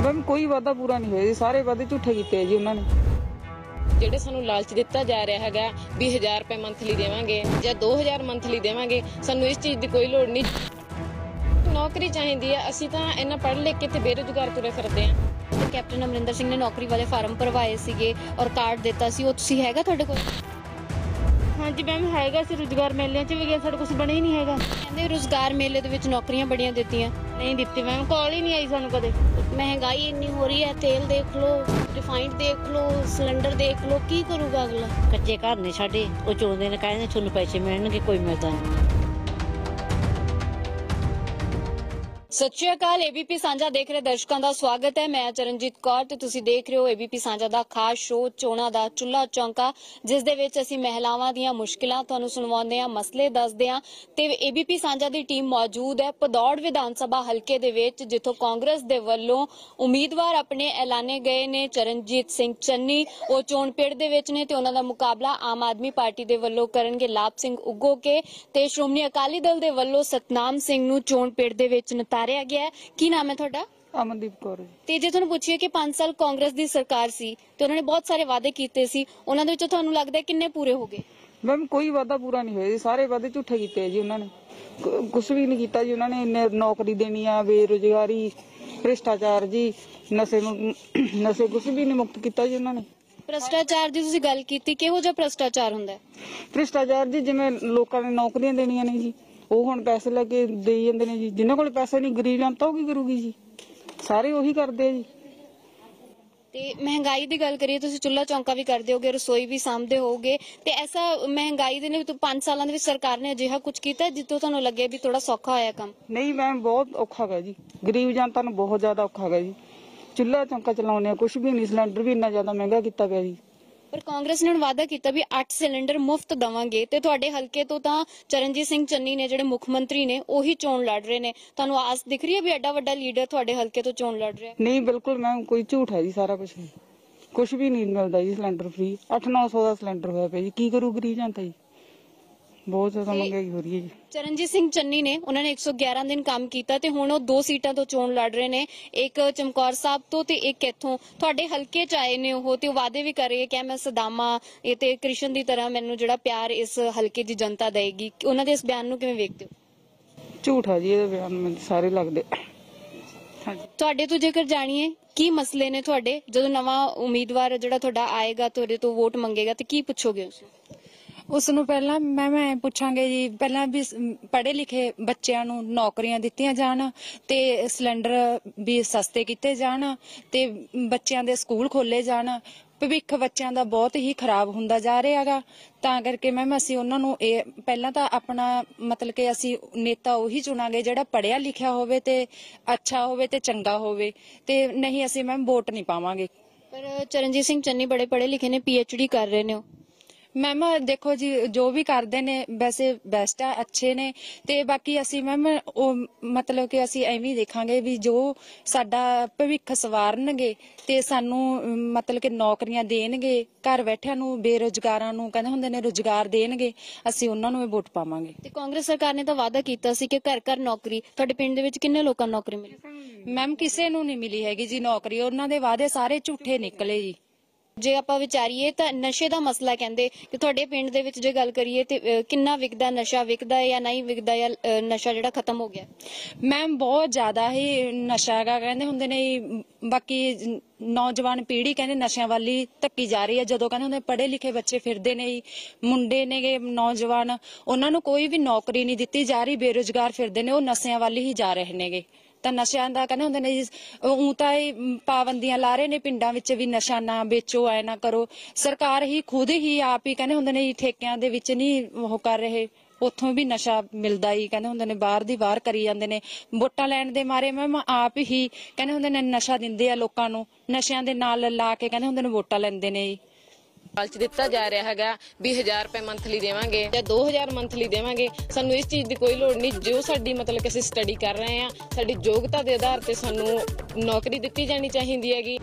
Ma'am कोई वादा पूरा नहीं होया जी, सारे वादे झूठे कीते जी उन्होंने। ਜਿਹੜੇ ਸਾਨੂੰ ਲਾਲਚ ਦਿੱਤਾ ਜਾ ਰਿਹਾ ਹੈਗਾ ਵੀ 1000 ਰੁਪਏ ਮੰਥਲੀ ਦੇਵਾਂਗੇ ਜਾਂ 2000 ਮੰਥਲੀ ਦੇਵਾਂਗੇ, ਸਾਨੂੰ ਇਸ ਚੀਜ਼ ਦੀ ਕੋਈ ਲੋੜ ਨਹੀਂ। ਨੌਕਰੀ ਚਾਹੀਦੀ ਹੈ, ਅਸੀਂ ਤਾਂ ਇੰਨਾ ਪੜ੍ਹ ਲਿਖ ਕੇ ਤੇ ਬੇਰੁਜ਼ਗਾਰ ਤੁਰੇ ਫਿਰਦੇ ਹਾਂ। ਕੈਪਟਨ ਅਮਰਿੰਦਰ ਸਿੰਘ ਨੇ ਨੌਕਰੀ ਵਾਲੇ ਫਾਰਮ ਭਰਵਾਏ ਸੀਗੇ ਔਰ ਕਾਰਡ ਦਿੱਤਾ ਸੀ, ਉਹ ਤੁਸੀਂ ਹੈਗਾ ਤੁਹਾਡੇ ਕੋਲ? ਹਾਂਜੀ ਮੈਮ ਹੈਗਾ ਸੀ, ਰੁਜ਼ਗਾਰ ਮੇਲਿਆਂ 'ਚ ਵੀ ਗਿਆ, ਸਾਡਾ ਕੁਝ ਬਣਿਆ ਹੀ ਨਹੀਂ ਹੈਗਾ। ਕਹਿੰਦੇ ਰੁਜ਼ਗਾਰ ਮੇਲੇ ਦੇ ਵਿੱਚ ਨੌਕਰੀਆਂ ਬੜੀਆਂ ਦਿੱਤੀਆਂ, ਨਹੀਂ ਦਿੱਤੀ ਮੈਮ, ਕਾਲ ਹੀ ਨਹੀਂ ਆਈ ਸਾਨੂੰ ਕਦੇ। ਮਹਿੰਗਾਈ ਇੰਨੀ ਹੋ ਰਹੀ ਹੈ, ਤੇਲ ਦੇਖ ਲਓ, ਰਿਫਾਈਨਡ ਦੇਖ ਲਓ, ਸਿਲੰਡਰ ਦੇਖ ਲਓ, ਕੀ ਕਰੂਗਾ ਅਗਲਾ? ਕੱਚੇ ਘਰ ਨੇ ਸਾਡੇ, ਉਹ ਚੋਂਦੇ ਨੇ, ਕਹਿੰਦੇ ਤੁਹਾਨੂੰ ਪੈਸੇ ਮਿਲਣਗੇ, ਕੋਈ ਮਿਲਦਾ ਨਹੀਂ। ਸਤਿ ਸ਼੍ਰੀ ਅਕਾਲ, ABP ਸਾਂਝਾ ਦੇਖ ਰਹੇ ਦਰਸ਼ਕਾਂ ਦਾ ਸਵਾਗਤ ਹੈ। ਮੈਂ ਚਰਨਜੀਤ ਕੌਰ ਤੇ ਤੁਸੀਂ ਦੇਖ ਰਹੇ ਹੋ ABP ਸਾਂਝਾ ਦਾ ਖਾਸ ਸ਼ੋਅ ਚੋਣਾਂ ਦਾ ਚੁੱਲ੍ਹਾ ਚੌਂਕਾ, ਜਿਸ ਦੇ ਵਿੱਚ ਅਸੀਂ ਮਹਿਲਾਵਾਂ ਦੀਆਂ ਮੁਸ਼ਕਿਲਾਂ ਤੁਹਾਨੂੰ ਸੁਣਵਾਉਂਦੇ ਹਾਂ, ਮਸਲੇ ਦੱਸਦੇ ਹਾਂ। ਤੇ ABP ਸਾਂਝਾ ਦੀ ਟੀਮ ਮੌਜੂਦ ਹੈ ਭਦੌੜ ਵਿਧਾਨ ਸਭਾ ਹਲਕੇ ਦੇ ਵਿੱਚ, ਜਿੱਥੋਂ ਕਾਂਗਰਸ ਦੇ ਵੱਲੋਂ ਉਮੀਦਵਾਰ ਆਪਣੇ ਐਲਾਨੇ ਗਏ ਨੇ। ਚਰਨਜੀਤ ਸਿੰਘ ਚੰਨੀ ਉਹ ਚੋਣ ਪਿੜ ਦੇ ਵਿੱਚ ਨੇ ਤੇ ਉਹਨਾਂ ਦਾ ਮੁਕਾਬਲਾ ਆਮ ਆਦਮੀ ਪਾਰਟੀ ਦੇ ਵੱਲੋਂ ਕਰਨਗੇ ਲਾਭ ਸਿੰਘ ਉਗੋਕੇ ਤੇ ਸ਼੍ਰੋਮਣੀ ਅਕਾਲੀ ਦਲ ਦੇ ਵੱਲੋਂ ਸਤਨਾਮ ਸਿੰਘ ਨੂੰ ਚੋਣ ਪਿੜ ਦੇ ਵਿੱਚ ਨਤਾਰਿਆ ਗਿਆ ਹੈ। ਕੀ ਨਾਮ ਹੈ ਤੁਹਾਡਾ? ਅਮਨਦੀਪ ਕੌਰ ਜੀ। ਤੇ ਜੇ ਤੁਹਾਨੂੰ ਪੁੱਛੀਏ ਕਿ 5 ਸਾਲ ਕਾਂਗਰਸ ਦੀ ਸਰਕਾਰ ਸੀ ਤੇ ਉਹਨਾਂ ਨੇ ਬਹੁਤ ਸਾਰੇ ਵਾਅਦੇ ਕੀਤੇ ਸੀ, ਉਹਨਾਂ ਦੇ ਵਿੱਚੋਂ ਤੁਹਾਨੂੰ ਲੱਗਦਾ ਕਿੰਨੇ ਪੂਰੇ ਹੋ ਗਏ? ਮੈਮ ਕੋਈ ਵਾਦਾ ਪੂਰਾ ਨਹੀਂ ਹੋਇਆ ਜੀ, ਸਾਰੇ ਵਾਦੇ ਝੂਠੇ ਕੀਤੇ ਜੀ ਉਹਨਾਂ ਨੇ, ਕੁਝ ਵੀ ਨਹੀਂ ਕੀਤਾ ਜੀ ਉਹਨਾਂ ਨੇ। ਇੰਨੇ ਨੌਕਰੀ ਦੇਣੀ ਆ, ਬੇਰੁਜ਼ਗਾਰੀ, ਭ੍ਰਿਸ਼ਟਾਚਾਰ ਜੀ, ਨਸ਼ੇ ਕੁਝ ਵੀ ਨਹੀਂ ਮੁਕਤ ਕੀਤਾ ਜੀ ਉਹਨਾਂ ਨੇ। ਭ੍ਰਿਸ਼ਟਾਚਾਰ ਦੀ ਤੁਸੀਂ ਗੱਲ ਕੀਤੀ, ਕਿਹੋ ਜਿਹਾ ਭ੍ਰਿਸ਼ਟਾਚਾਰ ਹੁੰਦਾ ਹੈ? ਭ੍ਰਿਸ਼ਟਾਚਾਰ ਜੀ ਜਿਵੇਂ ਲੋਕਾਂ ਨੇ ਨੌਕਰੀਆਂ ਦੇਣੀਆਂ ਨੇ ਜੀ, ਉਹ ਹੁਣ ਪੈਸੇ ਲੈ ਕੇ ਦੇਈ ਜਾਂਦੇ ਨੇ ਜੀ। ਜਿਨ੍ਹਾਂ ਕੋਲ ਪੈਸੇ ਨਹੀਂ, ਗਰੀਬ ਜਨਤਾ ਉਹ ਕੀ ਕਰੂਗੀ ਜੀ? ਸਾਰੇ ਉਹੀ ਕਰਦੇ ਆ ਜੀ। ਤੇ ਮਹਿੰਗਾਈ ਦੀ ਗੱਲ ਕਰੀਏ, ਤੁਸੀਂ ਚੁੱਲ੍ਹਾ ਚੌਂਕਾ ਵੀ ਕਰਦੇ ਹੋਗੇ, ਰਸੋਈ ਵੀ ਸਾਂਭਦੇ ਹੋਗੇ, ਤੇ ਐਸਾ ਮਹਿੰਗਾਈ ਦੇ ਨੇ 5 ਸਾਲਾਂ ਦੇ ਵਿੱਚ ਸਰਕਾਰ ਨੇ ਅਜਿਹਾ ਕੁਝ ਕੀਤਾ ਜਿੱਤੋਂ ਤੁਹਾਨੂੰ ਲੱਗੇ ਵੀ ਥੋੜਾ ਸੌਖਾ ਹੋਇਆ ਕੰਮ? ਨਹੀਂ ਮੈਮ, ਬਹੁਤ ਔਖਾ ਹੈਗਾ ਜੀ, ਗਰੀਬ ਜਨਤਾ ਨੂੰ ਬਹੁਤ ਜ਼ਿਆਦਾ ਔਖਾ ਹੈਗਾ ਜੀ। ਚੁੱਲ੍ਹਾ ਚੌਂਕਾ ਚਲਾਉਂਦੇ ਆ, ਕੁਝ ਵੀ ਨਹੀਂ, ਸਿਲੰਡਰ ਵੀ ਇੰਨਾ ਜ਼ਿਆਦਾ ਮਹਿੰਗਾ ਕੀਤਾ ਪਿਆ ਜੀ। ਪਰ ਕਾਂਗਰਸ ਨੇ ਹੁਣ ਵਾਅਦਾ ਕੀਤਾ ਵੀ 8 ਸਿਲੰਡਰ ਮੁਫਤ ਦੇਵਾਂਗੇ, ਤੇ ਤੁਹਾਡੇ ਹਲਕੇ ਤੋਂ ਤਾਂ ਚਰਨਜੀਤ ਸਿੰਘ ਚੰਨੀ ਨੇ ਜਿਹੜੇ ਮੁੱਖ ਮੰਤਰੀ ਨੇ ਉਹੀ ਚੋਣ ਲੜ ਰਹੇ ਨੇ। ਤੁਹਾਨੂੰ ਆਸ ਦਿਖ ਰਹੀ ਹੈ ਵੀ ਐਡਾ ਵੱਡਾ ਲੀਡਰ ਤੁਹਾਡੇ ਹਲਕੇ ਤੋਂ ਚੋਣ ਲੜ ਰਿਹਾ? ਨਹੀਂ, ਬਿਲਕੁਲ ਮੈਮ, ਕੋਈ ਝੂਠ ਹੈ ਜੀ, ਸਾਰਾ ਕੁਝ ਵੀ ਨਹੀਂ ਮਿਲਦਾ ਜੀ। ਸਿਲੰਡਰ ਫ੍ਰੀ 800-900 ਦਾ ਸਿਲੰਡਰ ਹੋਇਆ ਪਿਆ ਜੀ, ਕੀ ਕਰੂ ਗਰੀਬ ਜਨਤਾ ਜੀ? ਬਹੁਤ ਜ਼ਿਆਦਾ ਮਹਿੰਗਾਈ ਹੋ ਰਹੀ ਹੈ ਜੀ। ਚਰਨਜੀਤ ਸਿੰਘ ਚੰਨੀ ਨੇ ਉਹਨਾਂ ਨੇ 111 ਦਿਨ ਕੰਮ ਕੀਤਾ ਤੇ ਹੁਣ ਉਹ 2 ਸੀਟਾਂ ਤੋਂ ਚੋਣ ਲੜ ਰਹੇ ਨੇ, ਇੱਕ ਚਮਕੌਰ ਸਾਹਿਬ ਤੋਂ ਤੇ ਇੱਕ ਇੱਥੋਂ। ਤੁਹਾਡੇ ਹਲਕੇ ਚ ਆਏ ਨੇ ਉਹ, ਤੇ ਉਹ ਵਾਅਦੇ ਵੀ ਕਰ ਰਹੇ ਕਿ ਮੈਂ ਸਦਾਮਾ ਇਹ ਤੇ ਕ੍ਰਿਸ਼ਨ ਦੀ ਤਰ੍ਹਾਂ ਮੈਨੂੰ ਜਿਹੜਾ ਪਿਆਰ ਇਸ ਹਲਕੇ ਦੀ ਜਨਤਾ ਦੇਗੀ। ਉਹਨਾਂ ਦੇ ਇਸ ਬਿਆਨ ਨੂੰ ਕਿਵੇਂ ਵੇਖਦੇ ਹੋ? ਝੂਠ ਹੈ ਜੀ ਇਹਦੇ ਬਿਆਨ, ਮੈਨੂੰ ਸਾਰੇ ਲੱਗਦੇ। ਹਾਂਜੀ, ਤੁਹਾਡੇ ਤੋਂ ਜੇਕਰ ਜਾਣੀਏ ਕੀ ਮਸਲੇ ਨੇ ਤੁਹਾਡੇ, ਜਦੋਂ ਨਵਾਂ ਉਮੀਦਵਾਰ ਜਿਹੜਾ ਤੁਹਾਡਾ ਆਏਗਾ ਤੁਹਾਡੇ ਤੋਂ ਵੋਟ ਮੰਗੇਗਾ ਤੇ ਕੀ ਪੁੱਛੋਗੇ ਉਸ ਨੂੰ? ਪਹਿਲਾਂ ਮੈਂ ਪੁੱਛਾਂਗੇ ਜੀ, ਪਹਿਲਾਂ ਵੀ ਪੜ੍ਹੇ ਲਿਖੇ ਬੱਚਿਆਂ ਨੂੰ ਨੌਕਰੀਆਂ ਦਿੱਤੀਆਂ ਜਾਣ ਤੇ ਸਿਲੰਡਰ ਵੀ ਸਸਤੇ ਕੀਤੇ ਜਾਣ ਤੇ ਬੱਚਿਆਂ ਦੇ ਸਕੂਲ ਖੋਲੇ ਜਾਣ। ਭਵਿੱਖ ਬੱਚਿਆਂ ਦਾ ਬਹੁਤ ਹੀ ਖਰਾਬ ਹੁੰਦਾ ਜਾ ਰਿਹਾ ਹੈਗਾ, ਤਾਂ ਕਰਕੇ ਮੈਮ ਅਸੀਂ ਉਹਨਾਂ ਨੂੰ ਇਹ ਪਹਿਲਾਂ ਤਾਂ ਆਪਣਾ ਮਤਲਬ ਕਿ ਅਸੀਂ ਨੇਤਾ ਉਹੀ ਚੁਣਾਂਗੇ ਜਿਹੜਾ ਪੜ੍ਹਿਆ ਲਿਖਿਆ ਹੋਵੇ ਤੇ ਅੱਛਾ ਹੋਵੇ ਤੇ ਚੰਗਾ ਹੋਵੇ, ਤੇ ਨਹੀਂ ਅਸੀਂ ਮੈਮ ਵੋਟ ਨਹੀਂ ਪਾਵਾਂਗੇ। ਪਰ ਚਰਨਜੀਤ ਸਿੰਘ ਚੰਨੀ ਬੜੇ ਪੜ੍ਹੇ ਲਿਖੇ ਨੇ, PhD ਕਰ ਰਹੇ ਨੇ ਉਹ। ਮੈਮ ਦੇਖੋ ਜੀ, ਜੋ ਵੀ ਕਰਦੇ ਨੇ ਵੈਸੇ ਬੈਸਟ ਆ, ਅੱਛੇ ਨੇ, ਤੇ ਬਾਕੀ ਅਸੀਂ ਮੈਮ ਉਹ ਮਤਲਬ ਕਿ ਅਸੀਂ ਐਵੇਂ ਦੇਖਾਂਗੇ ਵੀ ਜੋ ਸਾਡਾ ਭਵਿੱਖ ਸਵਾਰਨਗੇ ਤੇ ਸਾਨੂੰ ਮਤਲਬ ਕਿ ਨੌਕਰੀਆਂ ਦੇਣਗੇ, ਘਰ ਬੈਠਿਆਂ ਨੂੰ, ਬੇਰੁਜ਼ਗਾਰਾਂ ਨੂੰ ਕਹਿੰਦੇ ਹੁੰਦੇ ਨੇ ਰੁਜ਼ਗਾਰ ਦੇਣਗੇ, ਅਸੀਂ ਉਹਨਾਂ ਨੂੰ ਵੋਟ ਪਾਵਾਂਗੇ। ਤੇ ਕਾਂਗਰਸ ਸਰਕਾਰ ਨੇ ਤਾਂ ਵਾਅਦਾ ਕੀਤਾ ਸੀ ਕਿ ਘਰ ਘਰ ਨੌਕਰੀ। ਤੁਹਾਡੇ ਪਿੰਡ ਦੇ ਵਿੱਚ ਕਿੰਨੇ ਲੋਕਾਂ ਨੂੰ ਨੌਕਰੀ ਮਿਲੀ? ਮੈਮ ਕਿਸੇ ਨੂੰ ਨਹੀਂ ਮਿਲੀ ਹੈਗੀ ਜੀ ਨੌਕਰੀ, ਉਹਨਾਂ ਦੇ ਵਾਅਦੇ ਸਾਰੇ ਝੂਠੇ ਨਿਕਲੇ ਜੀ। ਜੇ ਆਪਾਂ ਵਿਚਾਰੀਏ ਤਾਂ ਨਸ਼ੇ ਦਾ ਮਸਲਾ, ਕਹਿੰਦੇ ਕਿ ਤੁਹਾਡੇ ਪਿੰਡ ਦੇ ਵਿੱਚ ਜੇ ਗੱਲ ਕਰੀਏ ਤੇ ਕਿੰਨਾ ਵਿਕਦਾ ਨਸ਼ਾ, ਵਿਕਦਾ ਹੈ ਜਾਂ ਨਹੀਂ ਵਿਕਦਾ, ਜਾਂ ਨਸ਼ਾ ਜਿਹੜਾ ਖਤਮ ਹੋ ਗਿਆ? ਮੈਮ ਬਹੁਤ ਜ਼ਿਆਦਾ ਹੀ ਨਸ਼ਾ ਹੈਗਾ, ਕਹਿੰਦੇ ਹੁੰਦੇ ਨੇ। ਬਾਕੀ ਨੌਜਵਾਨ ਪੀੜ੍ਹੀ ਕਹਿੰਦੇ ਨਸ਼ਿਆਂ ਵੱਲ ਹੀ ਧੱਕੀ ਜਾ ਰਹੀ ਹੈ। ਜਦੋਂ ਕਹਿੰਦੇ ਹੁੰਦੇ ਪੜ੍ਹੇ ਲਿਖੇ ਬੱਚੇ ਫਿਰਦੇ ਨੇ, ਮੁੰਡੇ ਨੇਗੇ ਨੌਜਵਾਨ, ਉਹਨਾਂ ਨੂੰ ਕੋਈ ਵੀ ਨੌਕਰੀ ਨਹੀਂ ਦਿੱਤੀ ਜਾ ਰਹੀ, ਬੇਰੁਜ਼ਗਾਰ ਫਿਰਦੇ ਨੇ, ਉਹ ਨਸ਼ਿਆਂ ਵੱਲ ਹੀ ਜਾ ਰਹੇ ਨੇਗੇ। ਤਾਂ ਨਸ਼ਿਆਂ ਦਾ ਕਹਿੰਦੇ ਹੁੰਦੇ ਨੇ ਊਂ ਤਾਂ ਇਹ ਪਾਬੰਦੀਆਂ ਲਾ ਰਹੇ ਨੇ ਪਿੰਡਾਂ ਵਿੱਚ ਵੀ ਨਸ਼ਾ ਨਾ ਵੇਚੋ, ਐ ਨਾ ਕਰੋ। ਸਰਕਾਰ ਹੀ ਖੁਦ ਹੀ ਆਪ ਹੀ ਕਹਿੰਦੇ ਹੁੰਦੇ ਨੇ ਠੇਕਿਆਂ ਦੇ ਵਿੱਚ ਨਹੀਂ ਉਹ ਕਰ ਰਹੇ, ਉੱਥੋਂ ਵੀ ਨਸ਼ਾ ਮਿਲਦਾ ਹੀ ਕਹਿੰਦੇ ਹੁੰਦੇ ਨੇ, ਬਾਹਰ ਦੀ ਬਾਹਰ ਕਰੀ ਜਾਂਦੇ ਨੇ। ਵੋਟਾਂ ਲੈਣ ਦੇ ਮਾਰੇ ਮੈਮ ਆਪ ਹੀ ਕਹਿੰਦੇ ਹੁੰਦੇ ਨੇ ਨਸ਼ਾ ਦਿੰਦੇ ਆ ਲੋਕਾਂ ਨੂੰ, ਨਸ਼ਿਆਂ ਦੇ ਨਾਲ ਲਾ ਕੇ ਕਹਿੰਦੇ ਹੁੰਦੇ ਨੇ ਵੋਟਾਂ ਲੈਂਦੇ ਨੇ ਜੀ। ਲਾਲਚ ਦਿੱਤਾ ਜਾ ਰਿਹਾ ਹੈਗਾ ਵੀ 1000 ਰੁਪਏ ਮੰਥਲੀ ਦੇਵਾਂਗੇ ਜਾਂ 2000 ਮੰਥਲੀ ਦੇਵਾਂਗੇ, ਸਾਨੂੰ ਇਸ ਚੀਜ਼ ਦੀ ਕੋਈ ਲੋੜ ਨਹੀਂ। ਜੋ ਸਾਡੀ ਮਤਲਬ ਕਿ ਅਸੀਂ ਸਟੱਡੀ ਕਰ ਰਹੇ ਹਾਂ, ਸਾਡੀ ਯੋਗਤਾ ਦੇ ਆਧਾਰ ਤੇ ਸਾਨੂੰ ਨੌਕਰੀ ਦਿੱਤੀ ਜਾਣੀ ਚਾਹੀਦੀ ਹੈਗੀ।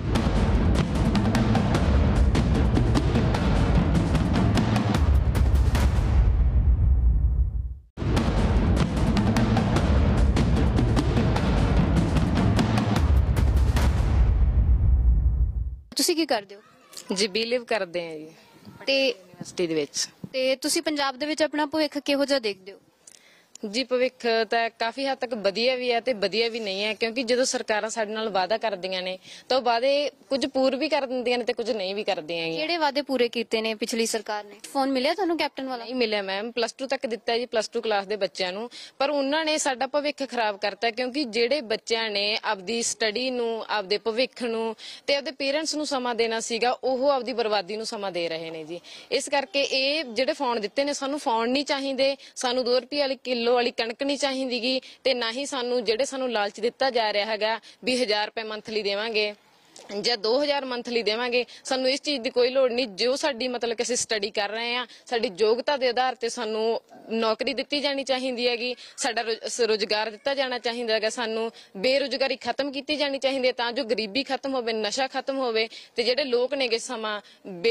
ਤੁਸੀਂ ਕੀ ਕਰਦੇ ਹੋ? ਜੀ ਬਿਲੀਵ ਕਰਦੇ ਆ ਜੀ ਤੇ ਯੂਨੀਵਰਸਿਟੀ ਦੇ ਵਿੱਚ। ਤੁਸੀਂ ਪੰਜਾਬ ਦੇ ਵਿੱਚ ਆਪਣਾ ਭਵਿੱਖ ਕਿਹੋ ਜਿਹਾ ਦੇਖਦੇ ਹੋ? ਜੀ ਭਵਿੱਖ ਤਾਂ ਕਾਫੀ ਹੱਦ ਤੱਕ ਵਧੀਆ ਵੀ ਹੈ ਤੇ ਵਧੀਆ ਵੀ ਨਹੀਂ ਹੈ, ਕਿਉਂਕਿ ਜਦੋਂ ਸਰਕਾਰਾਂ ਸਾਡੇ ਨਾਲ ਵਾਅਦਾ ਕਰਦੀਆਂ ਨੇ ਤਾਂ ਉਹ ਵਾਅਦੇ ਕੁਝ ਪੂਰ ਵੀ ਕਰ ਦਿੰਦੀਆਂ ਨੇ ਤੇ ਕੁਝ ਨਹੀਂ ਵੀ ਕਰਦੀਆਂ ਹੈਗੀਆਂ। ਕਿਹੜੇ ਵਾਅਦੇ ਪੂਰੇ ਕੀਤੇ ਨੇ ਪਿਛਲੀ ਸਰਕਾਰ ਨੇ? ਫੋਨ ਮਿਲਿਆ ਤੁਹਾਨੂੰ ਕੈਪਟਨ ਵਾਲਾ? ਨਹੀਂ ਮਿਲਿਆ ਮੈਮ, +2 ਤੱਕ ਦਿੱਤਾ ਜੀ, +2 ਕਲਾਸ ਦੇ ਬੱਚਿਆਂ ਨੂੰ, ਪਰ ਉਹਨਾਂ ਨੇ ਸਾਡਾ ਭਵਿੱਖ ਖਰਾਬ ਕਰਤਾ, ਕਿਉਂਕਿ ਜਿਹੜੇ ਬੱਚਿਆਂ ਨੇ ਆਪਦੀ ਸਟੱਡੀ ਨੂੰ, ਆਪਦੇ ਭਵਿੱਖ ਨੂੰ ਤੇ ਆਪਦੇ ਪੇਰੈਂਟਸ ਨੂੰ ਸਮਾਂ ਦੇਣਾ ਸੀਗਾ, ਉਹ ਆਪਦੀ ਬਰਬਾਦੀ ਨੂੰ ਸਮਾਂ ਦੇ ਰਹੇ ਨੇ ਜੀ। ਇਸ ਕਰਕੇ ਇਹ ਜਿਹੜੇ ਫੋਨ ਦਿੱਤੇ ਨੇ, ਸਾਨੂੰ ਫੋਨ ਨਹੀਂ ਚਾਹੀਦੇ, ਸਾਨੂੰ 2 ਰੁਪਏ ਵਾਲੀ ਕਿਲੋ ਵਾਲੀ ਕਣਕ ਨਹੀਂ ਚਾਹੀਦੀਗੀ, ਤੇ ਨਾ ਹੀ ਸਾਨੂੰ ਜਿਹੜੇ ਸਾਨੂੰ ਲਾਲਚ ਦਿੱਤਾ ਜਾ ਰਿਹਾ ਹੈਗਾ ਵੀ 1000 ਰੁਪਏ ਮੰਥਲੀ ਦੇਵਾਂਗੇ ਜਾਂ 2000 ਮੰਥਲੀ ਦੇਵਾਂਗੇ। ਸਾਨੂੰ ਇਸ ਚੀਜ਼ ਦੀ ਕੋਈ ਲੋੜ ਨਹੀਂ। ਜੋ ਸਾਡੀ ਮਤਲਬ ਕਿ ਅਸੀਂ ਸਟੱਡੀ ਕਰ ਰਹੇ ਹਾਂ, ਸਾਡੀ ਯੋਗਤਾ ਦੇ ਆਧਾਰ ਤੇ ਸਾਨੂੰ ਨੌਕਰੀ ਦਿੱਤੀ ਜਾਣੀ ਚਾਹੀਦੀ ਹੈਗੀ, ਸਾਡਾ ਰੁਜ਼ਗਾਰ ਦਿੱਤਾ ਜਾਣਾ ਚਾਹੀਦਾ ਹੈਗਾ, ਸਾਨੂੰ ਬੇਰੁਜ਼ਗਾਰੀ ਖਤਮ ਕੀਤੀ ਜਾਣੀ ਚਾਹੀਦੀ ਹੈ, ਤਾਂ ਜੋ ਗਰੀਬੀ ਖਤਮ ਹੋਵੇ, ਨਸ਼ਾ ਖਤਮ ਹੋਵੇ, ਤੇ ਜਿਹੜੇ ਲੋਕ ਨੇਗੇ ਸਮਾਂ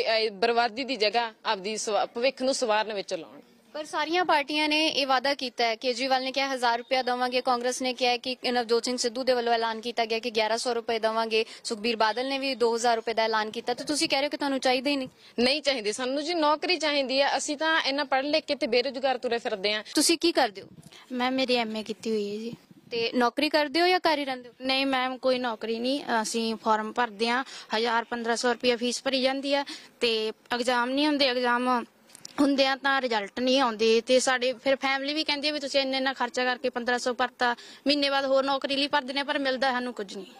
ਬਰਬਾਦੀ ਦੀ ਜਗ੍ਹਾ ਆਪਦੀ ਭਵਿੱਖ ਨੂੰ ਸਵਾਰਨ ਵਿੱਚ ਲਾਉਣ। ਪਰ ਸਾਰੀਆਂ ਪਾਰਟੀਆਂ ਨੇ ਇਹ ਵਾਅਦਾ ਕੀਤਾ ਹੈ। ਕੇਜਰੀਵਾਲ ਨੇ ਕਿਹਾ 1000 ਰੁਪਇਆ ਦੇਵਾਂਗੇ, ਕਾਂਗਰਸ ਨੇ ਕਿਹਾ ਕਿ ਨਵਜੋਤ ਸਿੰਘ ਸਿੱਧੂ ਦੇ ਵੱਲੋਂ ਐਲਾਨ ਕੀਤਾ ਗਿਆ ਕਿ 1100 ਰੁਪਏ ਦੇਵਾਂਗੇ, ਸੁਖਬੀਰ ਬਾਦਲ ਨੇ ਵੀ 2000 ਰੁਪਏ ਦਾ ਐਲਾਨ ਕੀਤਾ, ਤੇ ਤੁਸੀਂ ਕਹਿ ਰਹੇ ਹੋ ਕਿ ਤੁਹਾਨੂੰ ਚਾਹੀਦਾ ਹੀ ਨਹੀਂ? ਨਹੀਂ ਚਾਹੀਦੀ ਸਾਨੂੰ ਜੀ, ਨੌਕਰੀ ਚਾਹੀਦੀ ਹੈ। ਅਸੀਂ ਤਾਂ ਇੰਨਾ ਪੜ੍ਹ ਲਿਖ ਕੇ ਤੇ ਬੇਰੁਜ਼ਗਾਰ ਤੁਰੇ ਫਿਰਦੇ ਹਾਂ। ਤੁਸੀਂ ਕੀ ਕਰਦੇ ਹੋ? ਮੈਮ ਮੇਰੀ ਐਮਏ ਕੀਤੀ ਹੋਈ ਹੈ ਜੀ। ਤੇ ਨੌਕਰੀ ਕਰਦੇ ਹੋ ਜਾਂ ਘਰ ਹੀ ਰਹਿੰਦੇ ਹੋ? ਨਹੀਂ ਮੈਮ, ਕੋਈ ਨੌਕਰੀ ਨਹੀਂ, ਅਸੀਂ ਫਾਰਮ ਭਰਦੇ ਹਾਂ, 1000-1500 ਰੁਪਏ ਫੀਸ ਭਰੀ ਜਾਂਦੀ ਹੈ, ਤੇ ਐਗਜ਼ਾਮ ਨਹੀਂ ਹੁੰਦੇ, ਐਗਜ਼ਾਮ ਹੁੰਦੇ ਆ ਤਾਂ ਰਿਜ਼ਲਟ ਨਹੀਂ ਆਉਂਦੇ, ਤੇ ਸਾਡੇ ਫਿਰ ਫੈਮਿਲੀ ਵੀ ਕਹਿੰਦੀ ਵੀ ਤੁਸੀਂ ਇੰਨਾ ਖਰਚਾ ਕਰਕੇ 1500 ਭਰਤਾ, ਮਹੀਨੇ ਬਾਅਦ ਹੋਰ ਨੌਕਰੀ ਲਈ ਭਰਦੇ ਨੇ, ਪਰ ਮਿਲਦਾ ਸਾਨੂੰ ਕੁਝ ਨਹੀਂ।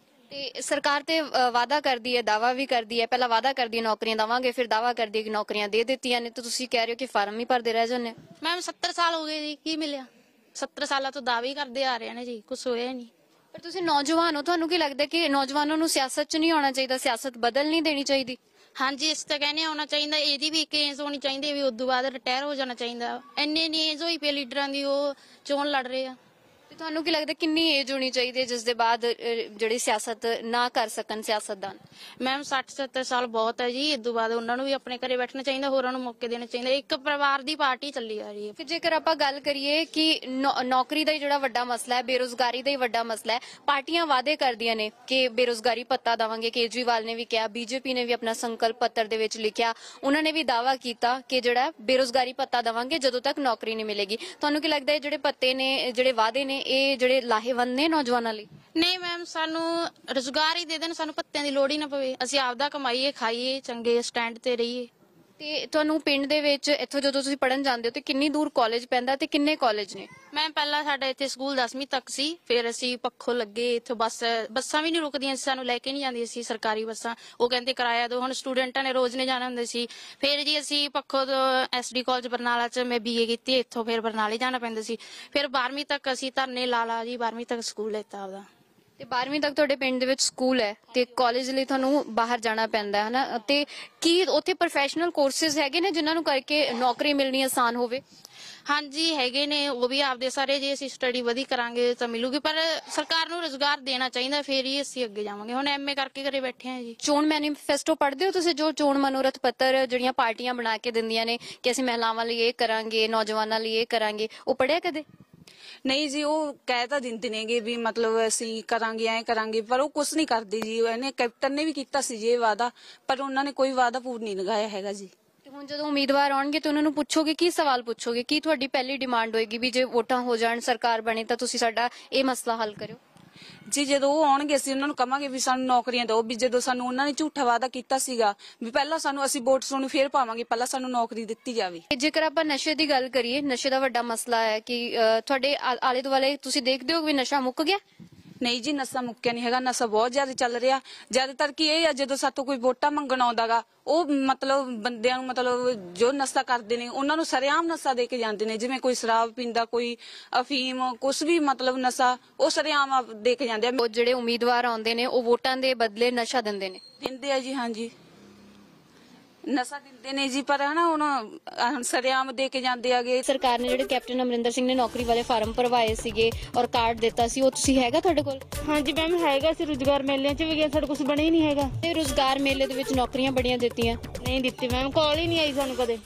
ਤੇ ਸਰਕਾਰ ਤੇ ਵਾਅਦਾ ਕਰਦੀ ਹੈ, ਦਾਵਾ ਵੀ ਕਰਦੀ ਹੈ, ਪਹਿਲਾਂ ਵਾਅਦਾ ਕਰਦੀ ਹੈ ਨੌਕਰੀਆਂ ਦੇਵਾਂਗੇ, ਫਿਰ ਦਾਵਾ ਕਰਦੀ ਹੈ ਕਿ ਨੌਕਰੀਆਂ ਦੇ ਦਿੱਤੀਆਂ ਨੇ, ਤੇ ਤੁਸੀਂ ਕਹਿ ਰਹੇ ਹੋ ਕਿ ਫਾਰਮ ਹੀ ਭਰਦੇ ਰਹਿ ਜਾਂਦੇ। ਮੈਮ 70 ਸਾਲ ਹੋ ਗਏ ਜੀ, ਕੀ ਮਿਲਿਆ? 70 ਸਾਲਾਂ ਤੋਂ ਦਾਅਵੇ ਹੀ ਕਰਦੇ ਆ ਰਹੇ ਨੇ ਜੀ, ਕੁਝ ਹੋਇਆ ਨਹੀਂ। ਪਰ ਤੁਸੀਂ ਨੌਜਵਾਨ ਹੋ, ਤੁਹਾਨੂੰ ਕੀ ਲੱਗਦਾ ਕਿ ਨੌਜਵਾਨਾਂ ਨੂੰ ਸਿਆਸਤ 'ਚ ਨਹੀਂ ਆਉਣਾ ਚਾਹੀਦਾ, ਸਿਆਸਤ ਬਦਲ ਨਹੀਂ ਦੇਣੀ ਚਾਹੀਦੀ? ਹਾਂਜੀ, ਇਸ ਤਾਂ ਕਹਿੰਦੇ ਆਉਣਾ ਚਾਹੀਦਾ, ਇਹਦੀ ਵੀ ਇੱਕ ਏਜ ਹੋਣੀ ਚਾਹੀਦੀ ਵੀ ਉਦੋਂ ਬਾਅਦ ਰਿਟਾਇਰ ਹੋ ਜਾਣਾ ਚਾਹੀਦਾ। ਇੰਨੀ ਨਹੀਂ ਏਜ ਹੋਈ ਪਈ ਲੀਡਰਾਂ ਦੀ, ਉਹ ਚੋਣ ਲੜ ਰਹੇ ਆ। ਤੇ ਤੁਹਾਨੂੰ ਕੀ ਲੱਗਦਾ ਕਿੰਨੀ ਏਜ ਹੋਣੀ ਚਾਹੀਦੀ ਹੈ ਜਿਸ ਦੇ ਬਾਅਦ ਜਿਹੜੀ ਸਿਆਸਤ ਨਾ ਕਰ ਸਕਣ ਸਿਆਸਤਦਾਨ? ਮੈਮ 60-70 ਸਾਲ ਬਹੁਤ ਹੈ ਜੀ, ਇਦੋਂ ਬਾਅਦ ਉਹਨਾਂ ਨੂੰ ਵੀ ਆਪਣੇ ਘਰੇ ਬੈਠਣਾ ਚਾਹੀਦਾ, ਹੋਰਾਂ ਨੂੰ ਮੌਕੇ ਦੇਣੇ ਚਾਹੀਦਾ। ਇੱਕ ਪਰਿਵਾਰ ਦੀ ਪਾਰਟੀ ਚੱਲੀ ਆ ਰਹੀ ਹੈ। ਕਿ ਜੇਕਰ ਆਪਾਂ ਗੱਲ ਕਰੀਏ ਕਿ ਨੌਕਰੀ ਦਾ ਹੀ ਜਿਹੜਾ ਵੱਡਾ ਮਸਲਾ ਹੈ, ਬੇਰੁਜ਼ਗਾਰੀ ਦਾ ਹੀ ਵੱਡਾ ਮਸਲਾ ਹੈ, ਪਾਰਟੀਆਂ ਵਾਅਦੇ ਕਰਦੀਆਂ ਨੇ ਕਿ ਬੇਰੁਜ਼ਗਾਰੀ ਭੱਤਾ ਦੇਵਾਂਗੇ, ਕੇਜਰੀਵਾਲ ਨੇ ਵੀ ਕਿਹਾ, ਬੀਜੇਪੀ ਨੇ ਵੀ ਆਪਣਾ ਸੰਕਲਪ ਪੱਤਰ ਦੇ ਵਿੱਚ ਲਿਖਿਆ, ਉਹਨਾਂ ਨੇ ਵੀ ਦਾਅਵਾ ਕੀਤਾ ਕਿ ਜਿਹੜਾ ਬੇਰੁਜ਼ਗਾਰੀ ਭੱਤਾ ਦੇਵਾਂਗੇ ਜਦੋਂ ਤੱਕ ਨੌਕਰੀ ਨਹੀਂ ਮਿਲੇਗੀ। ਤੁਹਾਨੂੰ ਕੀ ਲੱਗਦਾ ਹੈ ਜਿਹੜੇ ਭੱਤੇ ਨੇ, ਜਿਹੜੇ ਵਾਅਦੇ ਨੇ, ਇਹ ਜਿਹੜੇ ਲਾਹੇਵੰਦ ਨੇ ਨੌਜਵਾਨਾਂ ਲਈ? ਨਹੀਂ ਮੈਮ, ਸਾਨੂੰ ਰੁਜ਼ਗਾਰ ਹੀ ਦੇ ਦੇਣ, ਸਾਨੂੰ ਭੱਤਿਆਂ ਦੀ ਲੋੜ ਹੀ ਨਾ ਪਵੇ, ਅਸੀਂ ਆਪਦਾ ਕਮਾਈਏ, ਖਾਈਏ, ਚੰਗੇ ਸਟੈਂਡ ਤੇ ਰਹੀਏ। ਤੇ ਤੁਹਾਨੂੰ ਪਿੰਡ ਦੇ ਵਿੱਚ ਇੱਥੋਂ ਜਦੋਂ ਤੁਸੀਂ ਪੜਨ ਜਾਂਦੇ ਹੋ ਤੇ ਕਿੰਨੀ ਦੂਰ ਕਾਲਜ ਪੈਂਦਾ ਤੇ ਕਿੰਨੇ ਕਾਲਜ ਨੇ? ਮੈਮ ਪਹਿਲਾਂ ਸਾਡਾ ਇੱਥੇ ਸਕੂਲ 10ਵੀਂ ਤੱਕ ਸੀ, ਫਿਰ ਅਸੀਂ ਪੱਖੋਂ ਲੱਗੇ, ਇੱਥੋਂ ਬੱਸਾਂ ਵੀ ਨਹੀਂ ਰੁਕਦੀਆਂ ਸੀ, ਸਾਨੂੰ ਲੈ ਕੇ ਨਹੀਂ ਜਾਂਦੀਆਂ ਸੀ ਸਰਕਾਰੀ ਬੱਸਾਂ, ਉਹ ਕਹਿੰਦੇ ਕਿਰਾਇਆ ਦਿਓ। ਹੁਣ ਸਟੂਡੈਂਟਾਂ ਨੇ ਰੋਜ਼ ਨੇ ਜਾਣਾ ਹੁੰਦਾ ਸੀ। ਫਿਰ ਜੀ ਅਸੀਂ ਪੱਖੋਂ ਤੋਂ SD ਕਾਲਜ ਬਰਨਾਲਾ 'ਚ ਮੈਂ BA ਕੀਤੀ, ਇੱਥੋਂ ਫਿਰ ਬਰਨਾਲੇ ਜਾਣਾ ਪੈਂਦਾ ਸੀ। ਫਿਰ 12ਵੀਂ ਤੱਕ ਅਸੀਂ ਧਰਨੇ ਲਾ ਜੀ, 12ਵੀਂ ਤੱਕ ਸਕੂਲ ਲੈਤਾ ਆਪਦਾ। ਤੇ 12ਵੀਂ ਤੱਕ ਤੁਹਾਡੇ ਪਿੰਡ ਦੇ ਵਿੱਚ ਸਕੂਲ ਹੈ ਤੇ ਕਾਲਜ ਲਈ ਤੁਹਾਨੂੰ ਬਾਹਰ ਜਾਣਾ ਪੈਂਦਾ ਹੈ ਨਾ, ਤੇ ਕੀ ਉੱਥੇ ਪ੍ਰੋਫੈਸ਼ਨਲ ਕੋਰਸਿਸ ਹੈਗੇ ਨੇ ਜਿਨ੍ਹਾਂ ਨੂੰ ਕਰਕੇ ਨੌਕਰੀ ਮਿਲਣੀ ਆਸਾਨ ਹੋਵੇ? ਹਾਂਜੀ ਹੈਗੇ ਨੇ, ਉਹ ਵੀ ਆਪਦੇ ਸਾਰੇ, ਜੇ ਅਸੀਂ ਸਟੱਡੀ ਵਧੀ ਕਰਾਂਗੇ ਤਾਂ ਮਿਲੂਗੀ, ਪਰ ਸਰਕਾਰ ਨੂੰ ਰੁਜ਼ਗਾਰ ਦੇਣਾ ਚਾਹੀਦਾ, ਫੇਰ ਹੀ ਅਸੀਂ ਅੱਗੇ ਜਾਵਾਂਗੇ। ਹੁਣ MA ਕਰਕੇ ਘਰੇ ਬੈਠੇ ਆ ਜੀ। ਚੋਣ ਮੈਨੀਫੈਸਟੋ ਪੜ੍ਹਦੇ ਹੋ ਤੁਸੀਂ, ਜੋ ਚੋਣ ਮਨੋਰਥ ਪੱਤਰ ਜਿਹੜੀਆਂ ਪਾਰਟੀਆਂ ਬਣਾ ਕੇ ਦਿੰਦੀਆਂ ਨੇ ਕਿ ਅਸੀਂ ਮਹਿਲਾਵਾਂ ਲਈ ਇਹ ਕਰਾਂਗੇ, ਨੌਜਵਾਨਾਂ ਲਈ ਇਹ ਕਰਾਂਗੇ, ਉਹ ਪੜ੍ਹਿਆ ਕਦੇ? ਨਹੀਂ ਜੀ, ਉਹ ਕਹਿ ਤਾਂ ਦਿੰਦੇ ਨੇਗੇ ਵੀ ਮਤਲਬ ਅਸੀਂ ਕਰਾਂਗੇ, ਐ ਕਰਾਂਗੇ, ਪਰ ਉਹ ਕੁਝ ਨਹੀਂ ਕਰਦੇ ਜੀ। ਇਹਨੇ ਕੈਪਟਨ ਨੇ ਵੀ ਕੀਤਾ ਸੀ ਜੀ ਇਹ ਵਾਅਦਾ, ਪਰ ਉਹਨਾਂ ਨੇ ਕੋਈ ਵਾਅਦਾ ਪੂਰ ਨਹੀਂ ਲਗਾਇਆ ਹੈਗਾ ਜੀ। ਹੁਣ ਜਦੋਂ ਉਮੀਦਵਾਰ ਆਉਣਗੇ ਤਾਂ ਉਹਨਾਂ ਨੂੰ ਪੁੱਛੋਗੇ, ਕੀ ਸਵਾਲ ਪੁੱਛੋਗੇ, ਕੀ ਤੁਹਾਡੀ ਪਹਿਲੀ ਡਿਮਾਂਡ ਹੋਏਗੀ ਵੀ ਜੇ ਵੋਟਾਂ ਹੋ ਜਾਣ, ਸਰਕਾਰ ਬਣੇ ਤਾਂ ਤੁਸੀਂ ਸਾਡਾ ਇਹ ਮਸਲਾ ਹੱਲ ਕਰਿਓ? ਜੀ ਜਦੋਂ ਉਹ ਆਉਣਗੇ ਅਸੀਂ ਉਹਨਾਂ ਨੂੰ ਕਵਾਂਗੇ ਵੀ ਸਾਨੂੰ ਨੌਕਰੀਆਂ ਦਿਓ। ਵੀ ਜਦੋਂ ਸਾਨੂੰ ਉਹਨਾਂ ਨੇ ਝੂਠਾ ਵਾਅਦਾ ਕੀਤਾ ਸੀਗਾ ਵੀ ਪਹਿਲਾਂ ਸਾਨੂੰ, ਅਸੀਂ ਵੋਟ ਤੁਹਾਨੂੰ ਫੇਰ ਪਾਵਾਂਗੇ, ਪਹਿਲਾਂ ਸਾਨੂੰ ਨੌਕਰੀ ਦਿੱਤੀ ਜਾਵੇ। ਜੇਕਰ ਆਪਾਂ ਨਸ਼ੇ ਦੀ ਗੱਲ ਕਰੀਏ, ਨਸ਼ੇ ਦਾ ਵੱਡਾ ਮਸਲਾ ਹੈ ਕਿ ਤੁਹਾਡੇ ਆਲੇ ਦੁਆਲੇ ਤੁਸੀਂ ਦੇਖਦੇ ਹੋ ਵੀ ਨਸ਼ਾ ਮੁੱਕ ਗਿਆ? ਨਹੀਂ ਜੀ, ਨਸ਼ਾ ਮੁੱਕਿਆ ਨਹੀਂ ਹੈਗਾ, ਨਸ਼ਾ ਬਹੁਤ ਜ਼ਿਆਦਾ ਚੱਲ ਰਿਹਾ। ਜ਼ਿਆਦਾਤਰ ਕੀ ਇਹ ਆ, ਜਦੋਂ ਸਾਤੋਂ ਕੋਈ ਵੋਟਾਂ ਮੰਗਣ ਆਉਂਦਾਗਾ, ਉਹ ਮਤਲਬ ਬੰਦਿਆਂ ਨੂੰ, ਮਤਲਬ ਜੋ ਨਸ਼ਾ ਕਰਦੇ ਨੇ ਉਹਨਾਂ ਨੂੰ ਸਰੇਆਮ ਨਸ਼ਾ ਦੇ ਕੇ ਜਾਂਦੇ ਨੇ। ਜਿਵੇਂ ਕੋਈ ਸ਼ਰਾਬ ਪੀਂਦਾ, ਕੋਈ ਅਫੀਮ, ਕੁਛ ਵੀ ਮਤਲਬ ਨਸ਼ਾ, ਉਹ ਸਰੇਆਮ ਦੇ ਕੇ ਜਾਂਦੇ ਆ। ਉਹ ਜਿਹੜੇ ਉਮੀਦਵਾਰ ਆਉਂਦੇ ਨੇ ਉਹ ਵੋਟਾਂ ਦੇ ਬਦਲੇ ਨਸ਼ਾ ਦਿੰਦੇ ਨੇ? ਦਿੰਦੇ ਆ ਜੀ, ਹਾਂਜੀ ਨਸ਼ਾ ਦਿੰਦੇ ਨੇ ਜੀ, ਪਰ ਹਨਾ ਹੁਣ ਸਰੇਆਮ ਦੇ ਕੇ ਜਾਂਦੇ ਆਗੇ। ਸਰਕਾਰ ਨੇ ਜਿਹੜੇ ਕੈਪਟਨ ਅਮਰਿੰਦਰ ਸਿੰਘ ਨੇ ਨੌਕਰੀ ਵਾਲੇ ਫਾਰਮ ਭਰਵਾਏ ਸੀਗੇ ਔਰ ਕਾਰਡ ਦਿੱਤਾ ਸੀ, ਉਹ ਤੁਸੀਂ ਹੈਗਾ ਤੁਹਾਡੇ ਕੋਲ? ਹਾਂਜੀ ਮੈਮ ਹੈਗਾ ਸੀ, ਰੁਜ਼ਗਾਰ ਮੇਲਿਆਂ 'ਚ ਵੀ ਗਿਆ, ਸਾਡਾ ਕੁਝ ਬਣਿਆ ਹੀ ਨਹੀਂ ਹੈਗਾ। ਤੇ ਰੁਜ਼ਗਾਰ ਮੇਲੇ ਦੇ ਵਿੱਚ ਨੌਕਰੀਆਂ ਬੜੀਆਂ ਦਿੱਤੀਆਂ? ਨਹੀਂ ਦਿੱਤੀ ਮੈਮ, ਕਾਲ ਹੀ ਨਹੀਂ ਆਈ ਸਾਨੂੰ ਕਦੇ।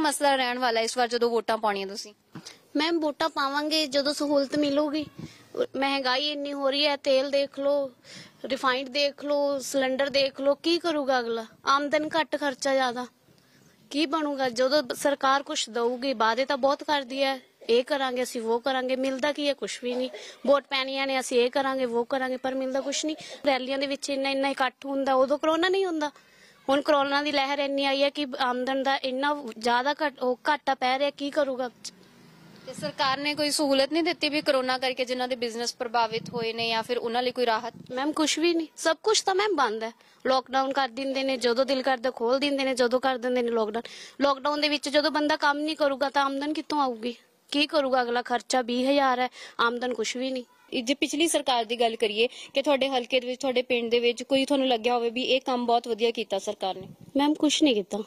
ਮਸਲਾ ਰਹਿਣ ਵਾਲਾ ਇਸ ਵਾਰ ਜਦੋਂ ਵੋਟਾਂ ਪਾਉਣੀਆਂ ਤੁਸੀਂ? ਮੈਮ ਵੋਟਾਂ ਪਾਵਾਂਗੇ ਜਦੋਂ ਸਹੂਲਤ ਮਿਲੂਗੀ। ਮਹਿੰਗਾਈ ਇੰਨੀ ਹੋ ਰਹੀ ਹੈ, ਤੇਲ ਦੇਖ ਲਓ, ਰਿਫਾਈਨਡ ਦੇਖ ਲਓ, ਸਿਲੰਡਰ ਦੇਖ ਲਓ, ਕੀ ਕਰੂਗਾ ਅਗਲਾ? ਆਮਦਨ ਘੱਟ, ਖਰਚਾ ਜ਼ਿਆਦਾ, ਕੀ ਬਣੂਗਾ? ਜਦੋਂ ਸਰਕਾਰ ਕੁਝ ਦਊਗੀ, ਵਾਅਦੇ ਤਾਂ ਬਹੁਤ ਕਰਦੀ ਹੈ, ਇਹ ਕਰਾਂਗੇ ਅਸੀਂ, ਉਹ ਕਰਾਂਗੇ, ਮਿਲਦਾ ਕੀ ਹੈ? ਕੁਝ ਵੀ ਨਹੀਂ। ਵੋਟ ਪੈਣੀਆਂ ਨੇ, ਅਸੀਂ ਇਹ ਕਰਾਂਗੇ, ਉਹ ਕਰਾਂਗੇ, ਪਰ ਮਿਲਦਾ ਕੁਝ ਨਹੀਂ। ਰੈਲੀਆਂ ਦੇ ਵਿੱਚ ਇੰਨਾ ਇਕੱਠ ਹੁੰਦਾ, ਉਦੋਂ ਕਰੋਨਾ ਨਹੀਂ ਹੁੰਦਾ। ਹੁਣ ਕਰੋਨਾ ਦੀ ਲਹਿਰ ਇੰਨੀ ਆਈ ਹੈ ਕਿ ਆਮਦਨ ਦਾ ਇੰਨਾ ਜ਼ਿਆਦਾ ਘਾਟਾ ਪੈ ਰਿਹਾ, ਕੀ ਕਰੂਗਾ? ਤੇ ਸਰਕਾਰ ਨੇ ਕੋਈ ਸਹੂਲਤ ਨਹੀਂ ਦਿੱਤੀ ਵੀ ਕਰੋਨਾ ਕਰਕੇ ਜਿਨ੍ਹਾਂ ਦੇ ਬਿਜ਼ਨਸ ਪ੍ਰਭਾਵਿਤ ਹੋਏ ਨੇ ਜਾਂ ਫਿਰ ਉਹਨਾਂ ਲਈ ਕੋਈ ਰਾਹਤ? ਮੈਮ ਕੁਝ ਵੀ ਨਹੀਂ, ਸਭ ਕੁਝ ਤਾਂ ਮੈਮ ਬੰਦ ਹੈ। ਲੋਕਡਾਊਨ ਕਰ ਦਿੰਦੇ ਨੇ, ਜਦੋਂ ਦਿਲ ਕਰਦਾ ਖੋਲ ਦਿੰਦੇ ਨੇ, ਜਦੋਂ ਕਰ ਦਿੰਦੇ ਨੇ ਲੋਕਡਾਊਨ ਦੇ ਵਿੱਚ ਜਦੋਂ ਬੰਦਾ ਕੰਮ ਨਹੀਂ ਕਰੂਗਾ ਤਾਂ ਆਮਦਨ ਕਿੱਥੋਂ ਆਊਗੀ? ਕੀ ਕਰੂਗਾ ਅਗਲਾ? ਖਰਚਾ 20,000 ਹੈ, ਆਮਦਨ ਕੁਝ ਵੀ ਨਹੀਂ। ਜੇ ਪਿਛਲੀ ਸਰਕਾਰ ਦੀ ਗੱਲ ਕਰੀਏ ਕਿ ਤੁਹਾਡੇ ਹਲਕੇ ਦੇ ਵਿੱਚ, ਤੁਹਾਡੇ ਪਿੰਡ ਦੇ ਵਿੱਚ ਕੋਈ ਤੁਹਾਨੂੰ ਲੱਗਿਆ ਹੋਵੇ ਵੀ ਇਹ ਕੰਮ ਬਹੁਤ ਵਧੀਆ ਕੀਤਾ ਸਰਕਾਰ ਨੇ? ਮੈਮ ਕੁਝ ਨਹੀਂ ਕੀਤਾ।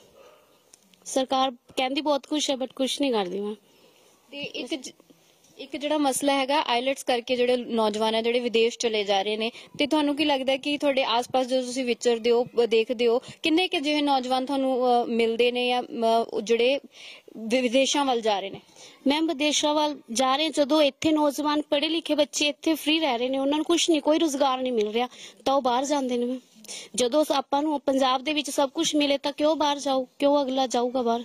ਸਰਕਾਰ ਕਹਿੰਦੀ ਬਹੁਤ ਕੁਝ ਹੈ ਬਟ ਕੁਝ ਨਹੀਂ ਕਰਦੀ ਮੈਮ। ਤੇ ਇੱਕ ਜਿਹੜਾ ਮਸਲਾ ਹੈਗਾ ਆਈਲੈਟਸ ਕਰਕੇ ਜਿਹੜੇ ਨੌਜਵਾਨ ਹੈ ਜਿਹੜੇ ਵਿਦੇਸ਼ ਚਲੇ ਜਾ ਰਹੇ ਨੇ, ਤੇ ਤੁਹਾਨੂੰ ਕੀ ਲੱਗਦਾ ਕਿ ਤੁਹਾਡੇ ਆਸ-ਪਾਸ ਜਦੋਂ ਤੁਸੀਂ ਵਿਚਰਦੇ ਹੋ, ਦੇਖਦੇ ਹੋ, ਕਿੰਨੇ ਕਿ ਜਿਹੇ ਨੌਜਵਾਨ ਤੁਹਾਨੂੰ ਮਿਲਦੇ ਨੇ ਜਾਂ ਜਿਹੜੇ ਵਿਦੇਸ਼ਾਂ ਵੱਲ ਜਾ ਰਹੇ ਨੇ? ਮੈਮ ਵਿਦੇਸ਼ਾਂ ਵੱਲ ਜਾ ਰਹੇ, ਜਦੋਂ ਇੱਥੇ ਨੌਜਵਾਨ ਪੜ੍ਹੇ ਲਿਖੇ ਬੱਚੇ ਇੱਥੇ ਫ੍ਰੀ ਰਹਿ ਰਹੇ ਨੇ, ਉਹਨਾਂ ਨੂੰ ਕੁਝ ਨਹੀਂ, ਕੋਈ ਰੁਜ਼ਗਾਰ ਨਹੀਂ ਮਿਲ ਰਿਹਾ, ਤਾਂ ਉਹ ਬਾਹਰ ਜਾਂਦੇ ਨੇ ਮੈਮ। ਜਦੋਂ ਆਪਾਂ ਨੂੰ ਪੰਜਾਬ ਦੇ ਵਿੱਚ ਸਭ ਕੁਝ ਮਿਲੇ ਤਾਂ ਕਿਉਂ ਬਾਹਰ ਜਾਊ? ਕਿਉਂ ਅਗਲਾ ਜਾਊਗਾ ਬਾਹਰ?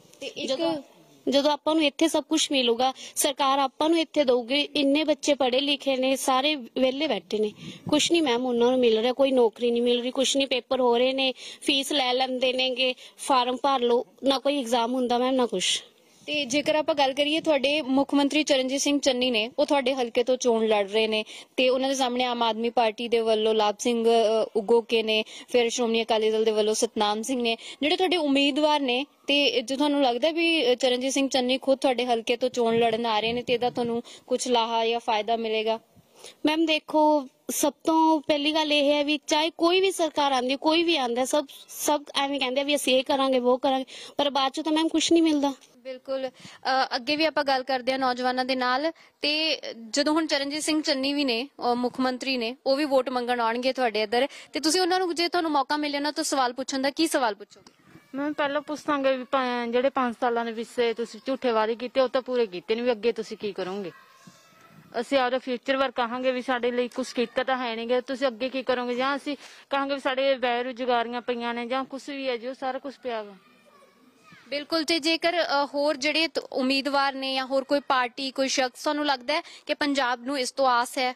ਤੇ ਜਦੋਂ ਆਪਾਂ ਨੂੰ ਇੱਥੇ ਸਭ ਕੁਝ ਮਿਲੂਗਾ, ਸਰਕਾਰ ਆਪਾਂ ਨੂੰ ਇੱਥੇ ਦਊਗੀ, ਇੰਨੇ ਬੱਚੇ ਪੜ੍ਹੇ ਲਿਖੇ ਨੇ, ਸਾਰੇ ਵਿਹਲੇ ਬੈਠੇ ਨੇ, ਕੁਝ ਨਹੀਂ ਮੈਮ ਉਹਨਾਂ ਨੂੰ ਮਿਲ ਰਿਹਾ, ਕੋਈ ਨੌਕਰੀ ਨਹੀਂ ਮਿਲ ਰਹੀ, ਕੁਝ ਨਹੀਂ। ਪੇਪਰ ਹੋ ਰਹੇ ਨੇ, ਫੀਸ ਲੈ ਲੈਂਦੇ ਨੇਗੇ, ਫਾਰਮ ਭਰ ਲਓ, ਨਾ ਕੋਈ ਐਗਜ਼ਾਮ ਹੁੰਦਾ ਮੈਮ, ਨਾ ਕੁਝ। ਤੇ ਜੇਕਰ ਆਪਾਂ ਗੱਲ ਕਰੀਏ, ਤੁਹਾਡੇ ਮੁੱਖ ਮੰਤਰੀ ਚਰਨਜੀਤ ਸਿੰਘ ਚੰਨੀ ਨੇ, ਉਹ ਤੁਹਾਡੇ ਹਲਕੇ ਤੋਂ ਚੋਣ ਲੜ ਰਹੇ ਨੇ ਤੇ ਉਹਨਾਂ ਦੇ ਸਾਹਮਣੇ ਆਮ ਆਦਮੀ ਪਾਰਟੀ ਦੇ ਵੱਲੋਂ ਲਾਭ ਸਿੰਘ ਉਗੋਕੇ ਨੇ, ਫਿਰ ਸ਼੍ਰੋਮਣੀ ਅਕਾਲੀ ਦਲ ਦੇ ਵੱਲੋਂ ਸਤਨਾਮ ਸਿੰਘ ਨੇ, ਜਿਹੜੇ ਤੁਹਾਡੇ ਉਮੀਦਵਾਰ ਨੇ। ਤੇ ਜੋ ਤੁਹਾਨੂੰ ਲੱਗਦਾ ਵੀ ਚਰਨਜੀਤ ਸਿੰਘ ਚੰਨੀ ਖੁਦ ਤੁਹਾਡੇ ਹਲਕੇ ਤੋਂ ਚੋਣ ਲੜਨ ਆ ਰਹੇ ਨੇ ਤੇ ਇਹਦਾ ਤੁਹਾਨੂੰ ਕੁਝ ਲਾਹਾ ਜਾਂ ਫਾਇਦਾ ਮਿਲੇਗਾ? ਮੈਮ ਦੇਖੋ, ਸਭ ਤੋਂ ਪਹਿਲੀ ਗੱਲ ਇਹ ਹੈ ਵੀ ਚਾਹੇ ਕੋਈ ਵੀ ਸਰਕਾਰ ਆਂਦੀ, ਕੋਈ ਵੀ ਆਂਦਾ, ਸਭ ਐਵੇਂ ਕਹਿੰਦੇ ਵੀ ਅਸੀਂ ਇਹ ਕਰਾਂਗੇ, ਉਹ ਕਰਾਂਗੇ, ਪਰ ਬਾਅਦ ਚ ਤਾਂ ਮੈਮ ਕੁਝ ਨਹੀਂ ਮਿਲਦਾ। ਬਿਲਕੁਲ। ਅੱਗੇ ਵੀ ਆਪਾਂ ਗੱਲ ਕਰਦੇ ਹਾਂ ਨੌਜਵਾਨਾਂ ਦੇ ਨਾਲ, ਤੇ ਜਦੋਂ ਹੁਣ ਚਰਨਜੀਤ ਸਿੰਘ ਚੰਨੀ ਵੀ ਨੇ, ਮੁੱਖ ਮੰਤਰੀ ਨੇ, ਉਹ ਵੀ ਵੋਟ ਮੰਗਣ ਆਉਣਗੇ ਤੁਹਾਡੇ ਇੱਧਰ, ਤੇ ਤੁਸੀਂ ਉਹਨਾਂ ਨੂੰ, ਜੇ ਤੁਹਾਨੂੰ ਮੌਕਾ ਮਿਲੇ ਨਾ, ਤਾਂ ਸਵਾਲ ਪੁੱਛਣ ਦਾ ਕੀ ਸਵਾਲ ਪੁੱਛੋਗੇ? ਮੈਂ ਪਹਿਲਾਂ ਪੁੱਛਾਂਗੇ ਵੀ ਜਿਹੜੇ 5 ਸਾਲਾਂ ਦੇ ਵਿੱਚ ਤੁਸੀਂ ਝੂਠੇ ਵਾਅਦੇ ਕੀਤੇ ਉਹ ਤਾਂ ਪੂਰੇ ਕੀਤੇ ਨਹੀਂ, ਵੀ ਅੱਗੇ ਤੁਸੀਂ ਕੀ ਕਰੋਗੇ? ਅਸੀਂ ਆਪਦਾ ਫਿਊਚਰ ਬਾਰੇ ਕਹਾਂਗੇ ਵੀ ਸਾਡੇ ਲਈ ਕੁਝ ਕੀਤਾ ਤਾਂ ਹੈ ਨਹੀਂਗਾ, ਤੁਸੀਂ ਅੱਗੇ ਕੀ ਕਰੋਗੇ? ਜਾਂ ਅਸੀਂ ਕਹਾਂਗੇ ਵੀ ਸਾਡੇ ਬੇਰੁਜ਼ਗਾਰੀਆਂ ਪਈਆਂ ਨੇ ਜਾਂ ਕੁਝ ਵੀ ਹੈ, ਜੋ ਸਾਰਾ ਕੁਝ ਪਿਆ ਵਾ। ਬਿਲਕੁਲ। ਤੇ ਜੇਕਰ ਹੋਰ ਜਿਹੜੇ ਉਮੀਦਵਾਰ ਨੇ ਜਾਂ ਹੋਰ ਕੋਈ ਪਾਰਟੀ, ਕੋਈ ਸ਼ਖਸ ਤੁਹਾਨੂੰ ਲੱਗਦਾ ਹੈ ਕਿ ਪੰਜਾਬ ਨੂੰ ਇਸ ਤੋਂ ਆਸ ਹੈ?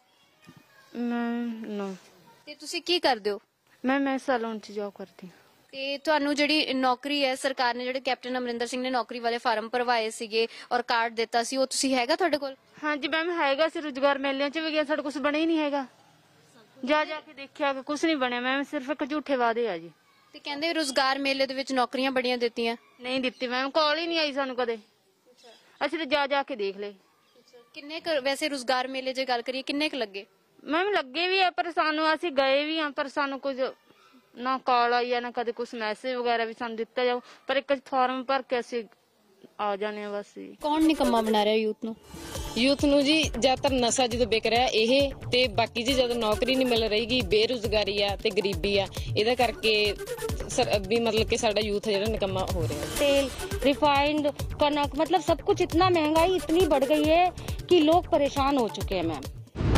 ਨੋ। ਤੇ ਤੁਸੀਂ ਕੀ ਕਰਦੇ ਹੋ? ਮੈਂ ਸੈਲੂਨ 'ਚ ਜੌਬ ਕਰਦੀ ਹਾਂ। ਤੇ ਤੁਹਾਨੂੰ ਜਿਹੜੀ ਨੌਕਰੀ ਹੈ, ਸਰਕਾਰ ਨੇ ਜਿਹੜੇ ਕੈਪਟਨ ਅਮਰਿੰਦਰ ਸਿੰਘ ਨੇ ਨੌਕਰੀ ਵਾਲੇ ਫਾਰਮ ਭਰਵਾਏ ਸੀਗੇ ਔਰ ਕਾਰਡ ਦਿੱਤਾ ਸੀ, ਉਹ ਤੁਸੀਂ ਹੈਗਾ ਤੁਹਾਡੇ ਕੋਲ? ਹਾਂਜੀ ਮੈਮ ਹੈਗਾ ਸੀ, ਰੁਜ਼ਗਾਰ ਮੇਲਿਆਂ 'ਚ ਵੀ ਗਿਆ, ਸਾਡਾ ਕੁਝ ਬਣਿਆ ਹੀ ਨਹੀਂ ਹੈਗਾ। ਜਾ ਕੇ ਦੇਖਿਆ ਕਿ ਕੁਝ ਨਹੀਂ ਬਣਿਆ ਮੈਮ, ਸਿਰਫ ਇੱਕ ਝੂਠੇ ਵਾਅਦੇ ਆ ਜੀ। ਤੇ ਕਹਿੰਦੇ ਰੁਜ਼ਗਾਰ ਮੇਲੇ ਦੇ ਵਿੱਚ ਨੌਕਰੀਆਂ ਬੜੀਆਂ ਦਿੱਤੀਆਂ। ਨਹੀਂ ਦਿੱਤੀ ਮੈਮ, ਕਾਲ ਹੀ ਨਹੀਂ ਆਈ ਸਾਨੂੰ ਕਦੇ, ਅਸੀਂ ਤਾਂ ਜਾ ਕੇ ਦੇਖ ਲਏ। ਕਿੰਨੇ ਵੈਸੇ ਰੁਜ਼ਗਾਰ ਮੇਲੇ ਜੇ ਗੱਲ ਕਰੀਏ ਕਿੰਨੇ ਕੁ ਲੱਗੇ? ਮੈਮ ਲੱਗੇ ਵੀ ਆ, ਪਰ ਸਾਨੂੰ, ਅਸੀਂ ਗਏ ਵੀ ਆ, ਪਰ ਸਾਨੂੰ ਕੁਝ ਨਾ ਕਾਲ ਆਈ ਆ, ਨਾ ਕਦੇ ਕੁਝ ਮੈਸੇਜ ਵਗੈਰਾ ਵੀ ਸਾਨੂੰ ਦਿੱਤਾ ਜਾਊ, ਪਰ ਇੱਕ ਫਾਰਮ ਭਰ ਕੇ ਅਸੀਂ ਆ ਜਾਣੇ ਆ ਬਸ ਜੀ। ਕੌਣ ਨਿਕੰਮਾ ਬਣਾ ਰਿਹਾ ਯੂਥ ਨੂੰ? ਯੂਥ ਨੂੰ ਜੀ ਜ਼ਿਆਦਾਤਰ ਨਸ਼ਾ ਜਦੋਂ ਵਿਕ ਰਿਹਾ ਇਹ, ਤੇ ਬਾਕੀ ਜੀ ਜਦੋਂ ਨੌਕਰੀ ਨਹੀਂ ਮਿਲ ਰਹੀਗੀ, ਬੇਰੁਜ਼ਗਾਰੀ ਆ ਤੇ ਗਰੀਬੀ ਆ, ਇਹਦਾ ਕਰਕੇ ਵੀ ਮਤਲਬ ਕਿ ਸਾਡਾ ਯੂਥ ਜਿਹੜਾ ਨਿਕੰਮਾ ਹੋ ਰਿਹਾ। तेल रिफाइंड कनक मतलब सब कुछ इतना महंगाई इतनी बढ़ गई है कि लोग परेशान हो चुके हैं मैम।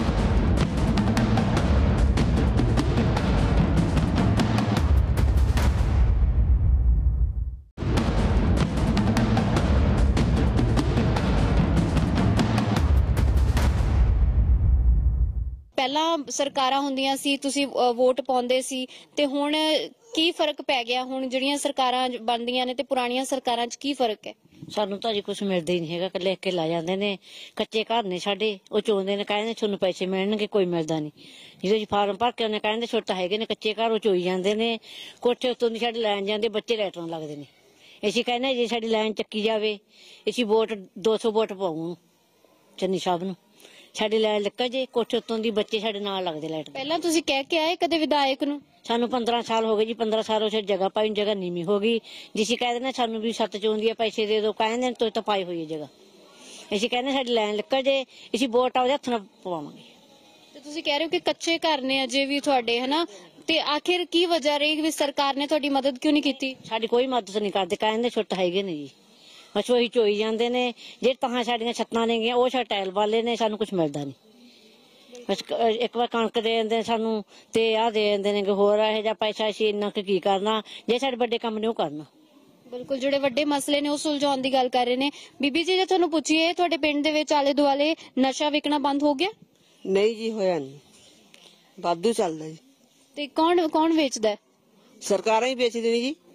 ਪਹਿਲਾਂ ਸਰਕਾਰਾਂ ਹੁੰਦੀਆਂ ਸੀ, ਤੁਸੀਂ ਵੋਟ ਪਾਉਂਦੇ ਸੀ, ਤੇ ਹੁਣ ਕੀ ਫਰਕ ਪੈ ਗਿਆ? ਹੁਣ ਜਿਹੜੀਆਂ ਸਰਕਾਰਾਂ ਬਣਦੀਆਂ ਨੇ ਤੇ ਪੁਰਾਣੀਆਂ ਸਰਕਾਰਾਂ 'ਚ ਕੀ ਫਰਕ ਹੈ? ਸਾਨੂੰ ਤਾਂ ਜੀ ਕੁਝ ਮਿਲਦਾ ਹੀ ਨਹੀਂ ਹੈਗਾ, ਲਿਖ ਕੇ ਲਾ ਜਾਂਦੇ ਨੇ। ਕੱਚੇ ਘਰ ਨੇ ਸਾਡੇ, ਉਹ ਚੋਂਦੇ ਨੇ, ਕਹਿੰਦੇ ਤੁਹਾਨੂੰ ਪੈਸੇ ਮਿਲਣਗੇ, ਕੋਈ ਮਿਲਦਾ ਨਹੀਂ। ਜਦੋਂ ਜੀ ਫਾਰਮ ਭਰ ਕੇ ਉਹਨੇ ਕਹਿੰਦੇ ਛੋਟਾ ਹੈਗੇ ਨੇ ਕੱਚੇ ਘਰ, ਉਹ ਚੋਈ ਜਾਂਦੇ ਨੇ। ਕੋਠੇ ਉੱਤੋਂ ਦੀ ਸਾਡੇ ਲੈਣ ਜਾਂਦੇ ਬੱਚੇ, ਲੈਟਰਾਂ ਲੱਗਦੇ ਨੇ। ਅਸੀਂ ਕਹਿੰਦੇ ਜੇ ਸਾਡੀ ਲਾਈਨ ਚੱਕੀ ਜਾਵੇ, ਅਸੀਂ ਵੋਟ 200 ਵੋਟ ਪਾਉਂ ਚੰਨੀ ਸਾਹਿਬ ਨੂੰ, ਸਾਡੀ ਲਾਈਨ ਲੱਗਾ ਜੇ, ਕੋਠੇ ਉੱਤੋਂ ਦੀ ਬੱਚੇ ਸਾਡੇ ਨਾਲ ਲੱਗਦੇ ਲਾਈਟ। ਪਹਿਲਾਂ ਤੁਸੀਂ ਕਹਿ ਕੇ ਆਏ ਕਦੇ ਵਿਧਾਇਕ ਨੂੰ? ਸਾਨੂੰ 15 ਸਾਲ ਹੋ ਗਏ ਜੀ, 15 ਸਾਲ ਉਹ ਜਗ੍ਹਾ ਪਾਈ, ਜਗ੍ਹਾ ਨੀਵੀਂ ਹੋ ਗਈ। ਜਿਸੀ ਕਹਿੰਦੇ ਨੇ ਸਾਨੂੰ ਵੀ ਸੱਤ ਚੋਂਦੀ ਆ, ਪੈਸੇ ਦੇ ਦਿਓ, ਕਹਿੰਦੇ ਨੇ ਤਾਂ ਪਾਈ ਹੋਈ ਹੈ ਜਗ੍ਹਾ। ਅਸੀਂ ਕਹਿੰਦੇ ਸਾਡੀ ਲਾਈਨ ਲੱਗਾ ਜੇ, ਅਸੀਂ ਵੋਟ ਆਪਦੇ ਹੱਥ ਨਾਲ ਪਵਾਵਾਂਗੇ। ਤੇ ਤੁਸੀਂ ਕਹਿ ਰਹੇ ਹੋ ਕਿ ਕੱਚੇ ਘਰ ਨੇ ਅਜੇ ਵੀ ਤੁਹਾਡੇ, ਹਨਾ? ਤੇ ਆਖਿਰ ਕੀ ਵਜ੍ਹਾ ਰਹੀ ਵੀ ਸਰਕਾਰ ਨੇ ਤੁਹਾਡੀ ਮਦਦ ਕਿਉਂ ਨਹੀਂ ਕੀਤੀ? ਸਾਡੀ ਕੋਈ ਮਦਦ ਨਹੀਂ ਕਰਦੇ, ਕਹਿੰਦੇ ਛੁੱਟ ਹੈਗੇ ਨੇ ਜੀ। ਰਸੋਈ ਚੋਈ ਜਾਂਦੇ ਨੇ। ਜਿਹੜੇ ਤਾਂ ਸਾਡੀਆਂ ਛੱਤਾਂ ਨੇਗੀਆਂ ਉਹ ਸਾਡੇ ਟਾਇਲ ਵਾਲੇ ਨੇ, ਸਾਨੂੰ ਕੁਝ ਮਿਲਦਾ ਨਹੀਂ। ਬਸ ਇੱਕ ਵਾਰ ਕਣਕ ਦੇ ਦਿੰਦੇ ਸਾਨੂੰ ਤੇ ਆਹ ਦੇ ਦਿੰਦੇ ਨੇ, ਹੋਰ ਇਹੋ ਜਿਹਾ ਪੈਸਾ ਅਸੀਂ ਇੰਨਾ ਕੀ ਕਰਨਾ, ਜੇ ਸਾਡੇ ਵੱਡੇ ਕੰਮ ਨੇ ਉਹ ਕਰਨਾ। ਬਿਲਕੁਲ, ਜਿਹੜੇ ਵੱਡੇ ਮਸਲੇ ਨੇ ਉਹ ਸੁਲਝਾਉਣ ਦੀ ਗੱਲ ਕਰ ਰਹੇ ਨੇ। ਬੀਬੀ ਜੀ, ਜੇ ਤੁਹਾਨੂੰ ਪੁੱਛੀਏ ਤੁਹਾਡੇ ਪਿੰਡ ਦੇ ਵਿੱਚ ਆਲੇ ਦੁਆਲੇ ਨਸ਼ਾ ਵਿਕਣਾ ਬੰਦ ਹੋ ਗਿਆ? ਨਹੀਂ ਜੀ, ਹੋਇਆ ਨਹੀਂ, ਵਾਧੂ ਚੱਲਦਾ ਜੀ। ਤੇ ਕੌਣ ਵੇਚਦਾ ਹੈ? ਸਰਕਾਰਾਂ ਹੀ ਵੇਚਦੀਆਂ ਨੇ ਜੀ।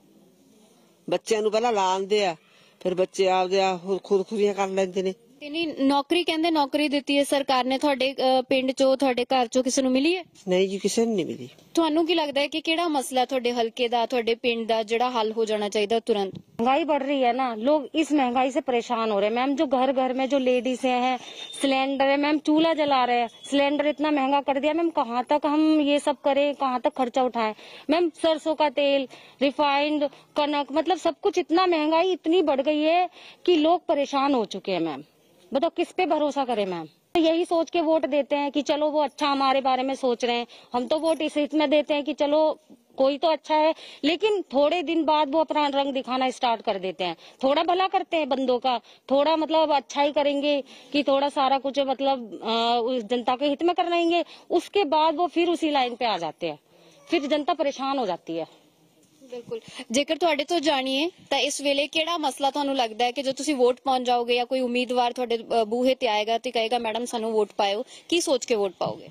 ਬੱਚਿਆਂ ਨੂੰ ਪਹਿਲਾਂ ਲਾ ਦਿੰਦੇ ਆ, ਫਿਰ ਬੱਚੇ ਆਪਦੇ ਖੁਦਖੁਰੀਆਂ ਕਰ ਲੈਂਦੇ ਨੇ। ਤੇ ਨਹੀਂ, ਨੌਕਰੀ ਕਹਿੰਦੇ ਨੌਕਰੀ ਦਿੱਤੀ ਹੈ ਸਰਕਾਰ ਨੇ, ਤੁਹਾਡੇ ਪਿੰਡ ਚੋਂ ਤੁਹਾਡੇ ਘਰ ਚੋਂ ਕਿਸੇ ਨੂੰ ਮਿਲੀ ਹੈ? ਨਹੀਂ ਜੀ, ਕਿਸੇ ਨੂੰ ਨਹੀਂ ਮਿਲੀ। ਤੁਹਾਨੂੰ ਕੀ ਲੱਗਦਾ ਹੈ ਕਿ ਕਿਹੜਾ ਮਸਲਾ ਤੁਹਾਡੇ ਹਲਕੇ ਦਾ, ਤੁਹਾਡੇ ਪਿੰਡ ਦਾ ਜਿਹੜਾ ਹੱਲ ਹੋ ਜਾਣਾ ਚਾਹੀਦਾ ਤੁरंत? महंगाई बढ़ रही है ना, लोग इस महंगाई से परेशान हो रहे हैं मैम। जो घर घर में जो लेडीज हैं, सिलेंडर है मैम, चूल्हा जला रहे हैं, सिलेंडर इतना महंगा कर दिया मैम, कहाँ तक हम ये सब करें, कहाँ तक खर्चा उठाएं मैम। सरसों का तेल, रिफाइंड, कनक, मतलब सब कुछ इतना महंगाई इतनी बढ़ गई है कि लोग परेशान हो चुके हैं मैम। बताओ किस पे भरोसा करें मैम? यही सोच के वोट देते हैं कि चलो वो अच्छा हमारे बारे में सोच रहे हैं, हम तो वोट इस में देते हैं कि चलो कोई तो अच्छा है, लेकिन थोड़े दिन बाद वो अपना रंग दिखाना स्टार्ट कर देते हैं। थोड़ा भला करते हैं बंदों का, थोड़ा मतलब अच्छा ही करेंगे कि थोड़ा सारा कुछ मतलब जनता के हित में कर रहेंगे, उसके बाद वो फिर उसी लाइन पे आ जाते हैं, फिर जनता परेशान हो जाती है। ਬਿਲਕੁਲ, ਜੇਕਰ ਤੁਹਾਡੇ ਤੋਂ ਜਾਣੀਏ ਤਾਂ ਇਸ ਵੇਲੇ ਕਿਹੜਾ ਮਸਲਾ ਤੁਹਾਨੂੰ ਲੱਗਦਾ ਹੈ ਕਿ ਜੋ ਤੁਸੀਂ ਵੋਟ ਪਾਉਣ ਜਾਓਗੇ ਜਾਂ ਕੋਈ ਉਮੀਦਵਾਰ ਤੁਹਾਡੇ ਬੂਹੇ ਤੇ ਆਏਗਾ ਤੇ ਕਹੇਗਾ ਮੈਡਮ ਸਾਨੂੰ ਵੋਟ ਪਾਇਓ, ਕੀ ਸੋਚ ਕੇ ਵੋਟ ਪਾਓਗੇ?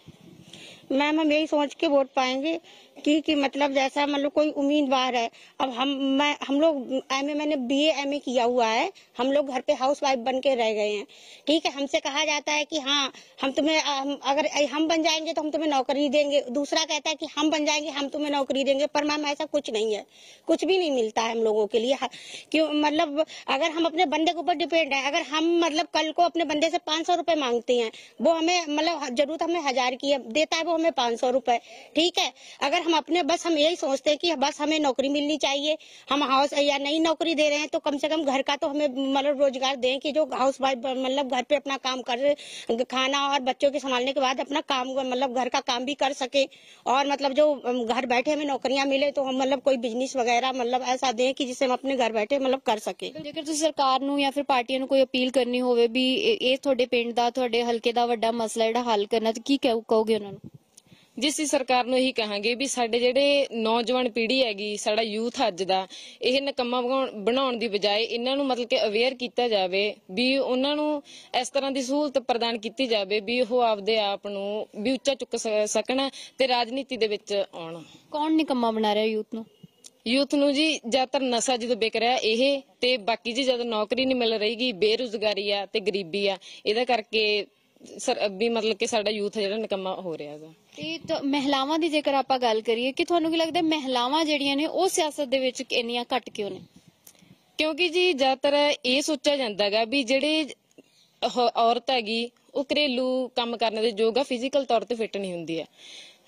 मैम हम यही सोच के वोट पाएंगे कि मतलब जैसा मतलब कोई उम्मीदवार है। अब हम लोग मैंने BA MA किया हुआ है, हम लोग घर पे हाउस वाइफ बन के रह गए हैं, ठीक है। हमसे कहा जाता है कि हाँ हम तुम्हें अगर हम बन जाएंगे तो हम तुम्हें नौकरी देंगे, दूसरा कहता है कि हम बन जाएंगे हम तुम्हें नौकरी देंगे। पर मैम ऐसा कुछ नहीं है, कुछ भी नहीं मिलता है हम लोगों के लिए। क्यों मतलब अगर हम अपने बंदे के ऊपर डिपेंड है, अगर हम मतलब कल को अपने बंदे से 500 रुपए मांगते हैं, वो हमें मतलब जरूरत हमें 1000 की है, देता है वो हमें 500 रुपए, ठीक है। अगर हम अपने बस हम यही सोचते हैं कि बस हमें नौकरी मिलनी चाहिए, हम हाउस या नई नौकरी दे रहे हैं तो कम से कम घर का तो हमें मतलब रोजगार दें कि जो हाउस वाइफ मतलब घर पे अपना काम कर, खाना और बच्चों के संभालने के बाद अपना काम मतलब घर का काम भी कर सके, और मतलब जो घर बैठे हमें नौकरियां मिले तो हम मतलब कोई बिजनेस वगैरह मतलब ऐसा दें कि जिससे हम अपने घर बैठे मतलब कर सके। ਜੇਕਰ ਤੁਸੀਂ ਸਰਕਾਰ ਨੂੰ ਜਾਂ ਫਿਰ ਪਾਰਟੀਆਂ ਨੂੰ ਕੋਈ ਅਪੀਲ ਕਰਨੀ ਹੋਵੇ ਵੀ ਇਹ ਤੁਹਾਡੇ ਪਿੰਡ ਦਾ, ਤੁਹਾਡੇ ਹਲਕੇ ਦਾ ਵੱਡਾ ਮਸਲਾ ਜਿਹੜਾ ਹੱਲ ਕਰਨਾ, ਤੇ ਕੀ ਕਹੋਗੇ ਉਹਨਾਂ ਨੂੰ? ਜਿਸ ਦੀ ਸਰਕਾਰ ਨੂੰ ਇਹੀ ਕਹਾਂਗੇ ਵੀ ਸਾਡੇ ਜਿਹੜੇ ਨੌਜਵਾਨ ਪੀੜ੍ਹੀ ਹੈਗੀ, ਸਾਡਾ ਯੂਥ ਅੱਜ ਦਾ, ਇਹ ਨਕੰਮਾ ਬਣਾਉਣ ਦੀ ਬਜਾਏ ਇਹਨਾਂ ਨੂੰ ਮਤਲਬ ਕਿ ਅਵੇਅਰ ਕੀਤਾ ਜਾਵੇ ਵੀ ਉਹਨਾਂ ਨੂੰ ਇਸ ਤਰ੍ਹਾਂ ਦੀ ਸਹੂਲਤ ਪ੍ਰਦਾਨ ਕੀਤੀ ਜਾਵੇ ਵੀ ਉਹ ਆਪਦੇ ਆਪ ਨੂੰ ਵੀ ਉੱਚਾ ਚੁੱਕ ਸਕਣ ਤੇ ਰਾਜਨੀਤੀ ਦੇ ਵਿੱਚ ਆਉਣ। ਕੌਣ ਨਿਕੰਮਾ ਬਣਾ ਰਿਹਾ ਯੂਥ ਨੂੰ ਜੀ ਜ਼ਿਆਦਾਤਰ ਨਸ਼ਾ ਜਦੋਂ ਵਿਕ ਰਿਹਾ ਇਹ, ਤੇ ਬਾਕੀ ਜੀ ਜਦੋਂ ਨੌਕਰੀ ਨਹੀਂ ਮਿਲ ਰਹੀਗੀ, ਬੇਰੁਜ਼ਗਾਰੀ ਆ ਤੇ ਗਰੀਬੀ ਆ, ਇਹਦਾ ਕਰਕੇ ਵੀ ਮਤਲਬ ਕਿ ਸਾਡਾ ਯੂਥ ਜਿਹੜਾ ਨਿਕੰਮਾ ਹੋ ਰਿਹਾ ਹੈਗਾ। ਤੇ ਮਹਿਲਾਵਾਂ ਦੀ ਜੇਕਰ ਆਪਾਂ ਗੱਲ ਕਰੀਏ ਕਿ ਤੁਹਾਨੂੰ ਕੀ ਲੱਗਦਾ ਮਹਿਲਾਵਾਂ ਜਿਹੜੀਆਂ ਨੇ ਉਹ ਸਿਆਸਤ ਦੇ ਵਿੱਚ ਇੰਨੀਆਂ ਘੱਟ ਕਿਉਂ ਨੇ? ਕਿਉਂਕਿ ਜੀ ਜ਼ਿਆਦਾਤਰ ਇਹ ਸੋਚਿਆ ਜਾਂਦਾ ਹੈਗਾ ਵੀ ਜਿਹੜੇ ਔਰਤ ਹੈਗੀ ਉਹ ਘਰੇਲੂ ਕੰਮ ਕਰਨ ਦੇ ਯੋਗ ਆ, ਫਿਜ਼ੀਕਲ ਤੌਰ ਤੇ ਫਿੱਟ ਨਹੀਂ ਹੁੰਦੀ ਹੈ।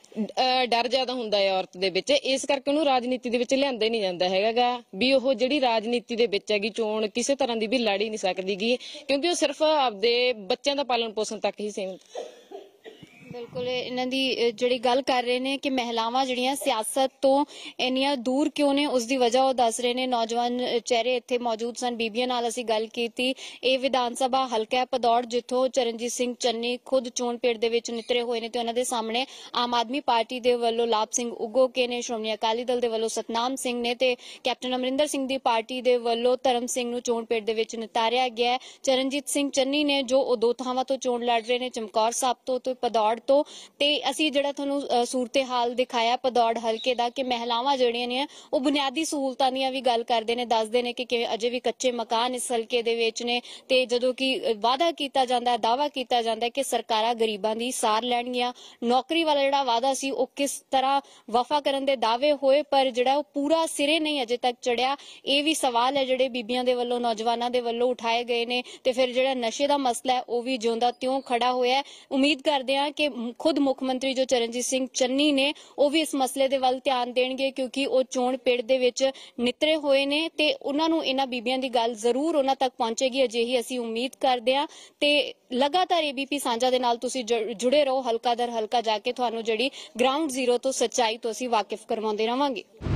ਡਰ ਜ਼ਿਆਦਾ ਹੁੰਦਾ ਹੈ ਔਰਤ ਦੇ ਵਿੱਚ, ਇਸ ਕਰਕੇ ਉਹਨੂੰ ਰਾਜਨੀਤੀ ਦੇ ਵਿੱਚ ਲਿਆਂਦਾ ਹੀ ਨਹੀਂ ਜਾਂਦਾ ਹੈਗਾ ਵੀ ਉਹ ਜਿਹੜੀ ਰਾਜਨੀਤੀ ਦੇ ਵਿੱਚ ਹੈਗੀ ਚੋਣ ਕਿਸੇ ਤਰ੍ਹਾਂ ਦੀ ਵੀ ਲੜ ਹੀ ਨਹੀਂ ਸਕਦੀਗੀ, ਕਿਉਂਕਿ ਉਹ ਸਿਰਫ ਆਪਦੇ ਬੱਚਿਆਂ ਦਾ ਪਾਲਣ ਪੋਸ਼ਣ ਤੱਕ ਹੀ ਸੀਮਿਤ। ਬਿਲਕੁਲ, ਇਹਨਾਂ ਦੀ ਜਿਹੜੀ ਗੱਲ ਕਰ ਰਹੇ ਨੇ ਕਿ ਮਹਿਲਾਵਾਂ ਜਿਹੜੀਆਂ ਸਿਆਸਤ ਤੋਂ ਇੰਨੀਆਂ ਦੂਰ ਕਿਉਂ ਨੇ, ਉਸ ਦੀ ਵਜ੍ਹਾ ਉਹ ਦੱਸ ਰਹੇ ਨੇ। ਨੌਜਵਾਨ ਚਿਹਰੇ ਇੱਥੇ ਮੌਜੂਦ ਸਨ, ਬੀਬੀਆਂ ਨਾਲ ਅਸੀਂ ਗੱਲ ਕੀਤੀ। ਇਹ ਵਿਧਾਨ ਸਭਾ ਹਲਕਾ ਭਦੌੜ ਜਿੱਥੋਂ ਚਰਨਜੀਤ ਸਿੰਘ ਚੰਨੀ ਖੁਦ ਚੋਣ ਪੇੜ ਦੇ ਵਿੱਚ ਨਿਤਰੇ ਹੋਏ ਨੇ ਤੇ ਉਹਨਾਂ ਦੇ ਸਾਹਮਣੇ ਆਮ ਆਦਮੀ ਪਾਰਟੀ ਦੇ ਵੱਲੋਂ ਲਾਭ ਸਿੰਘ ਉਗੋਕੇ ਨੇ, ਸ਼੍ਰੋਮਣੀ ਅਕਾਲੀ ਦਲ ਦੇ ਵੱਲੋਂ ਸਤਨਾਮ ਸਿੰਘ ਨੇ ਤੇ ਕੈਪਟਨ ਅਮਰਿੰਦਰ ਸਿੰਘ ਦੀ ਪਾਰਟੀ ਦੇ ਵੱਲੋਂ ਧਰਮ ਸਿੰਘ ਨੂੰ ਚੋਣ ਪੇੜ ਦੇ ਵਿੱਚ ਨਿਤਾਰਿਆ ਗਿਆ। ਚਰਨਜੀਤ ਸਿੰਘ ਚੰਨੀ ਨੇ ਜੋ ਉਹ ਦੋ ਥਾਵਾਂ ਤੋਂ ਚੋਣ ਲੜ ਰਹੇ ਨੇ, ਚਮਕੌਰ ਸਾਹਿਬ ਤੋਂ ਤੇ ਭਦੌੜ ਤੋਂ। ਤੇ ਅਸੀਂ ਜਿਹੜਾ ਤੁਹਾਨੂੰ ਸੂਰਤੇ ਹਾਲ ਦਿਖਾਇਆ ਭਦੌੜ ਹਲਕੇ ਦਾ ਕਿ ਮਹਿਲਾਵਾਂ ਜਿਹੜੀਆਂ ਨੇ ਉਹ ਬੁਨਿਆਦੀ ਸਹੂਲਤਾਂ ਦੀਆਂ ਵੀ ਗੱਲ ਕਰਦੇ ਨੇ, ਦੱਸਦੇ ਨੇ ਕਿ ਅਜੇ ਵੀ ਕੱਚੇ ਮਕਾਨ ਇਸ ਹਲਕੇ ਦੇ ਵਿੱਚ ਨੇ ਤੇ ਜਦੋਂ ਕਿ ਵਾਅਦਾ ਕੀਤਾ ਜਾਂਦਾ, ਦਾਅਵਾ ਕੀਤਾ ਜਾਂਦਾ ਕਿ ਸਰਕਾਰਾਂ ਗਰੀਬਾਂ ਦੀ ਸਾਰ ਲੈਣਗੀਆਂ, ਨੌਕਰੀ ਵਾਲਾ ਜਿਹੜਾ ਵਾਅਦਾ ਸੀ ਉਹ ਕਿਸ ਤਰ੍ਹਾਂ ਵਫਾ ਕਰਨ ਦੇ ਦਾਅਵੇ ਹੋਏ ਪਰ ਜਿਹੜਾ ਉਹ ਪੂਰਾ ਸਿਰੇ ਨਹੀਂ ਅਜੇ ਤੱਕ ਚੜਿਆ। ਇਹ ਵੀ ਸਵਾਲ ਹੈ ਜਿਹੜੇ ਬੀਬੀਆਂ ਦੇ ਵੱਲੋਂ, ਨੌਜਵਾਨਾਂ ਦੇ ਵੱਲੋਂ ਉਠਾਏ ਗਏ ਨੇ। ਤੇ ਫਿਰ ਜਿਹੜਾ ਨਸ਼ੇ ਦਾ ਮਸਲਾ ਹੈ ਉਹ ਵੀ ਜਿਉਂਦਾ ਤਿਉਂ ਖੜਾ ਹੋਇਆ। ਉਮੀਦ ਕਰਦੇ ਹਾਂ ਕਿ ਖੁਦ ਮੁੱਖ ਮੰਤਰੀ ਜੋ ਚਰਨਜੀਤ ਸਿੰਘ ਚੰਨੀ ਨੇ ਉਹ ਵੀ ਇਸ ਮਸਲੇ ਦੇ ਵੱਲ ਧਿਆਨ ਦੇਣਗੇ ਕਿਉਂਕਿ ਉਹ ਚੋਣ ਪੇੜ ਦੇ ਵਿੱਚ ਨਿਤਰੇ ਹੋਏ ਨੇ ਤੇ ਉਹਨਾਂ ਨੂੰ ਇਹਨਾਂ ਬੀਬੀਆਂ ਦੀ ਗੱਲ ਜ਼ਰੂਰ ਉਹਨਾਂ ਤੱਕ ਪਹੁੰਚੇਗੀ, ਅਜਿਹੀ ਅਸੀਂ ਉਮੀਦ ਕਰਦੇ ਹਾਂ। ਤੇ ਲਗਾਤਾਰ ABP ਸਾਂਝਾ ਦੇ ਨਾਲ ਤੁਸੀਂ ਜੁੜੇ ਰਹੋ, ਹਲਕਾ ਦਰ ਹਲਕਾ ਜਾ ਕੇ ਤੁਹਾਨੂੰ ਜਿਹੜੀ ਗਰਾਊਂਡ ਜ਼ੀਰੋ ਤੋਂ ਸੱਚਾਈ ਤੋਂ ਅਸੀਂ ਵਾਕਿਫ ਕਰਵਾਉਂਦੇ ਰਵਾਂਗੇ।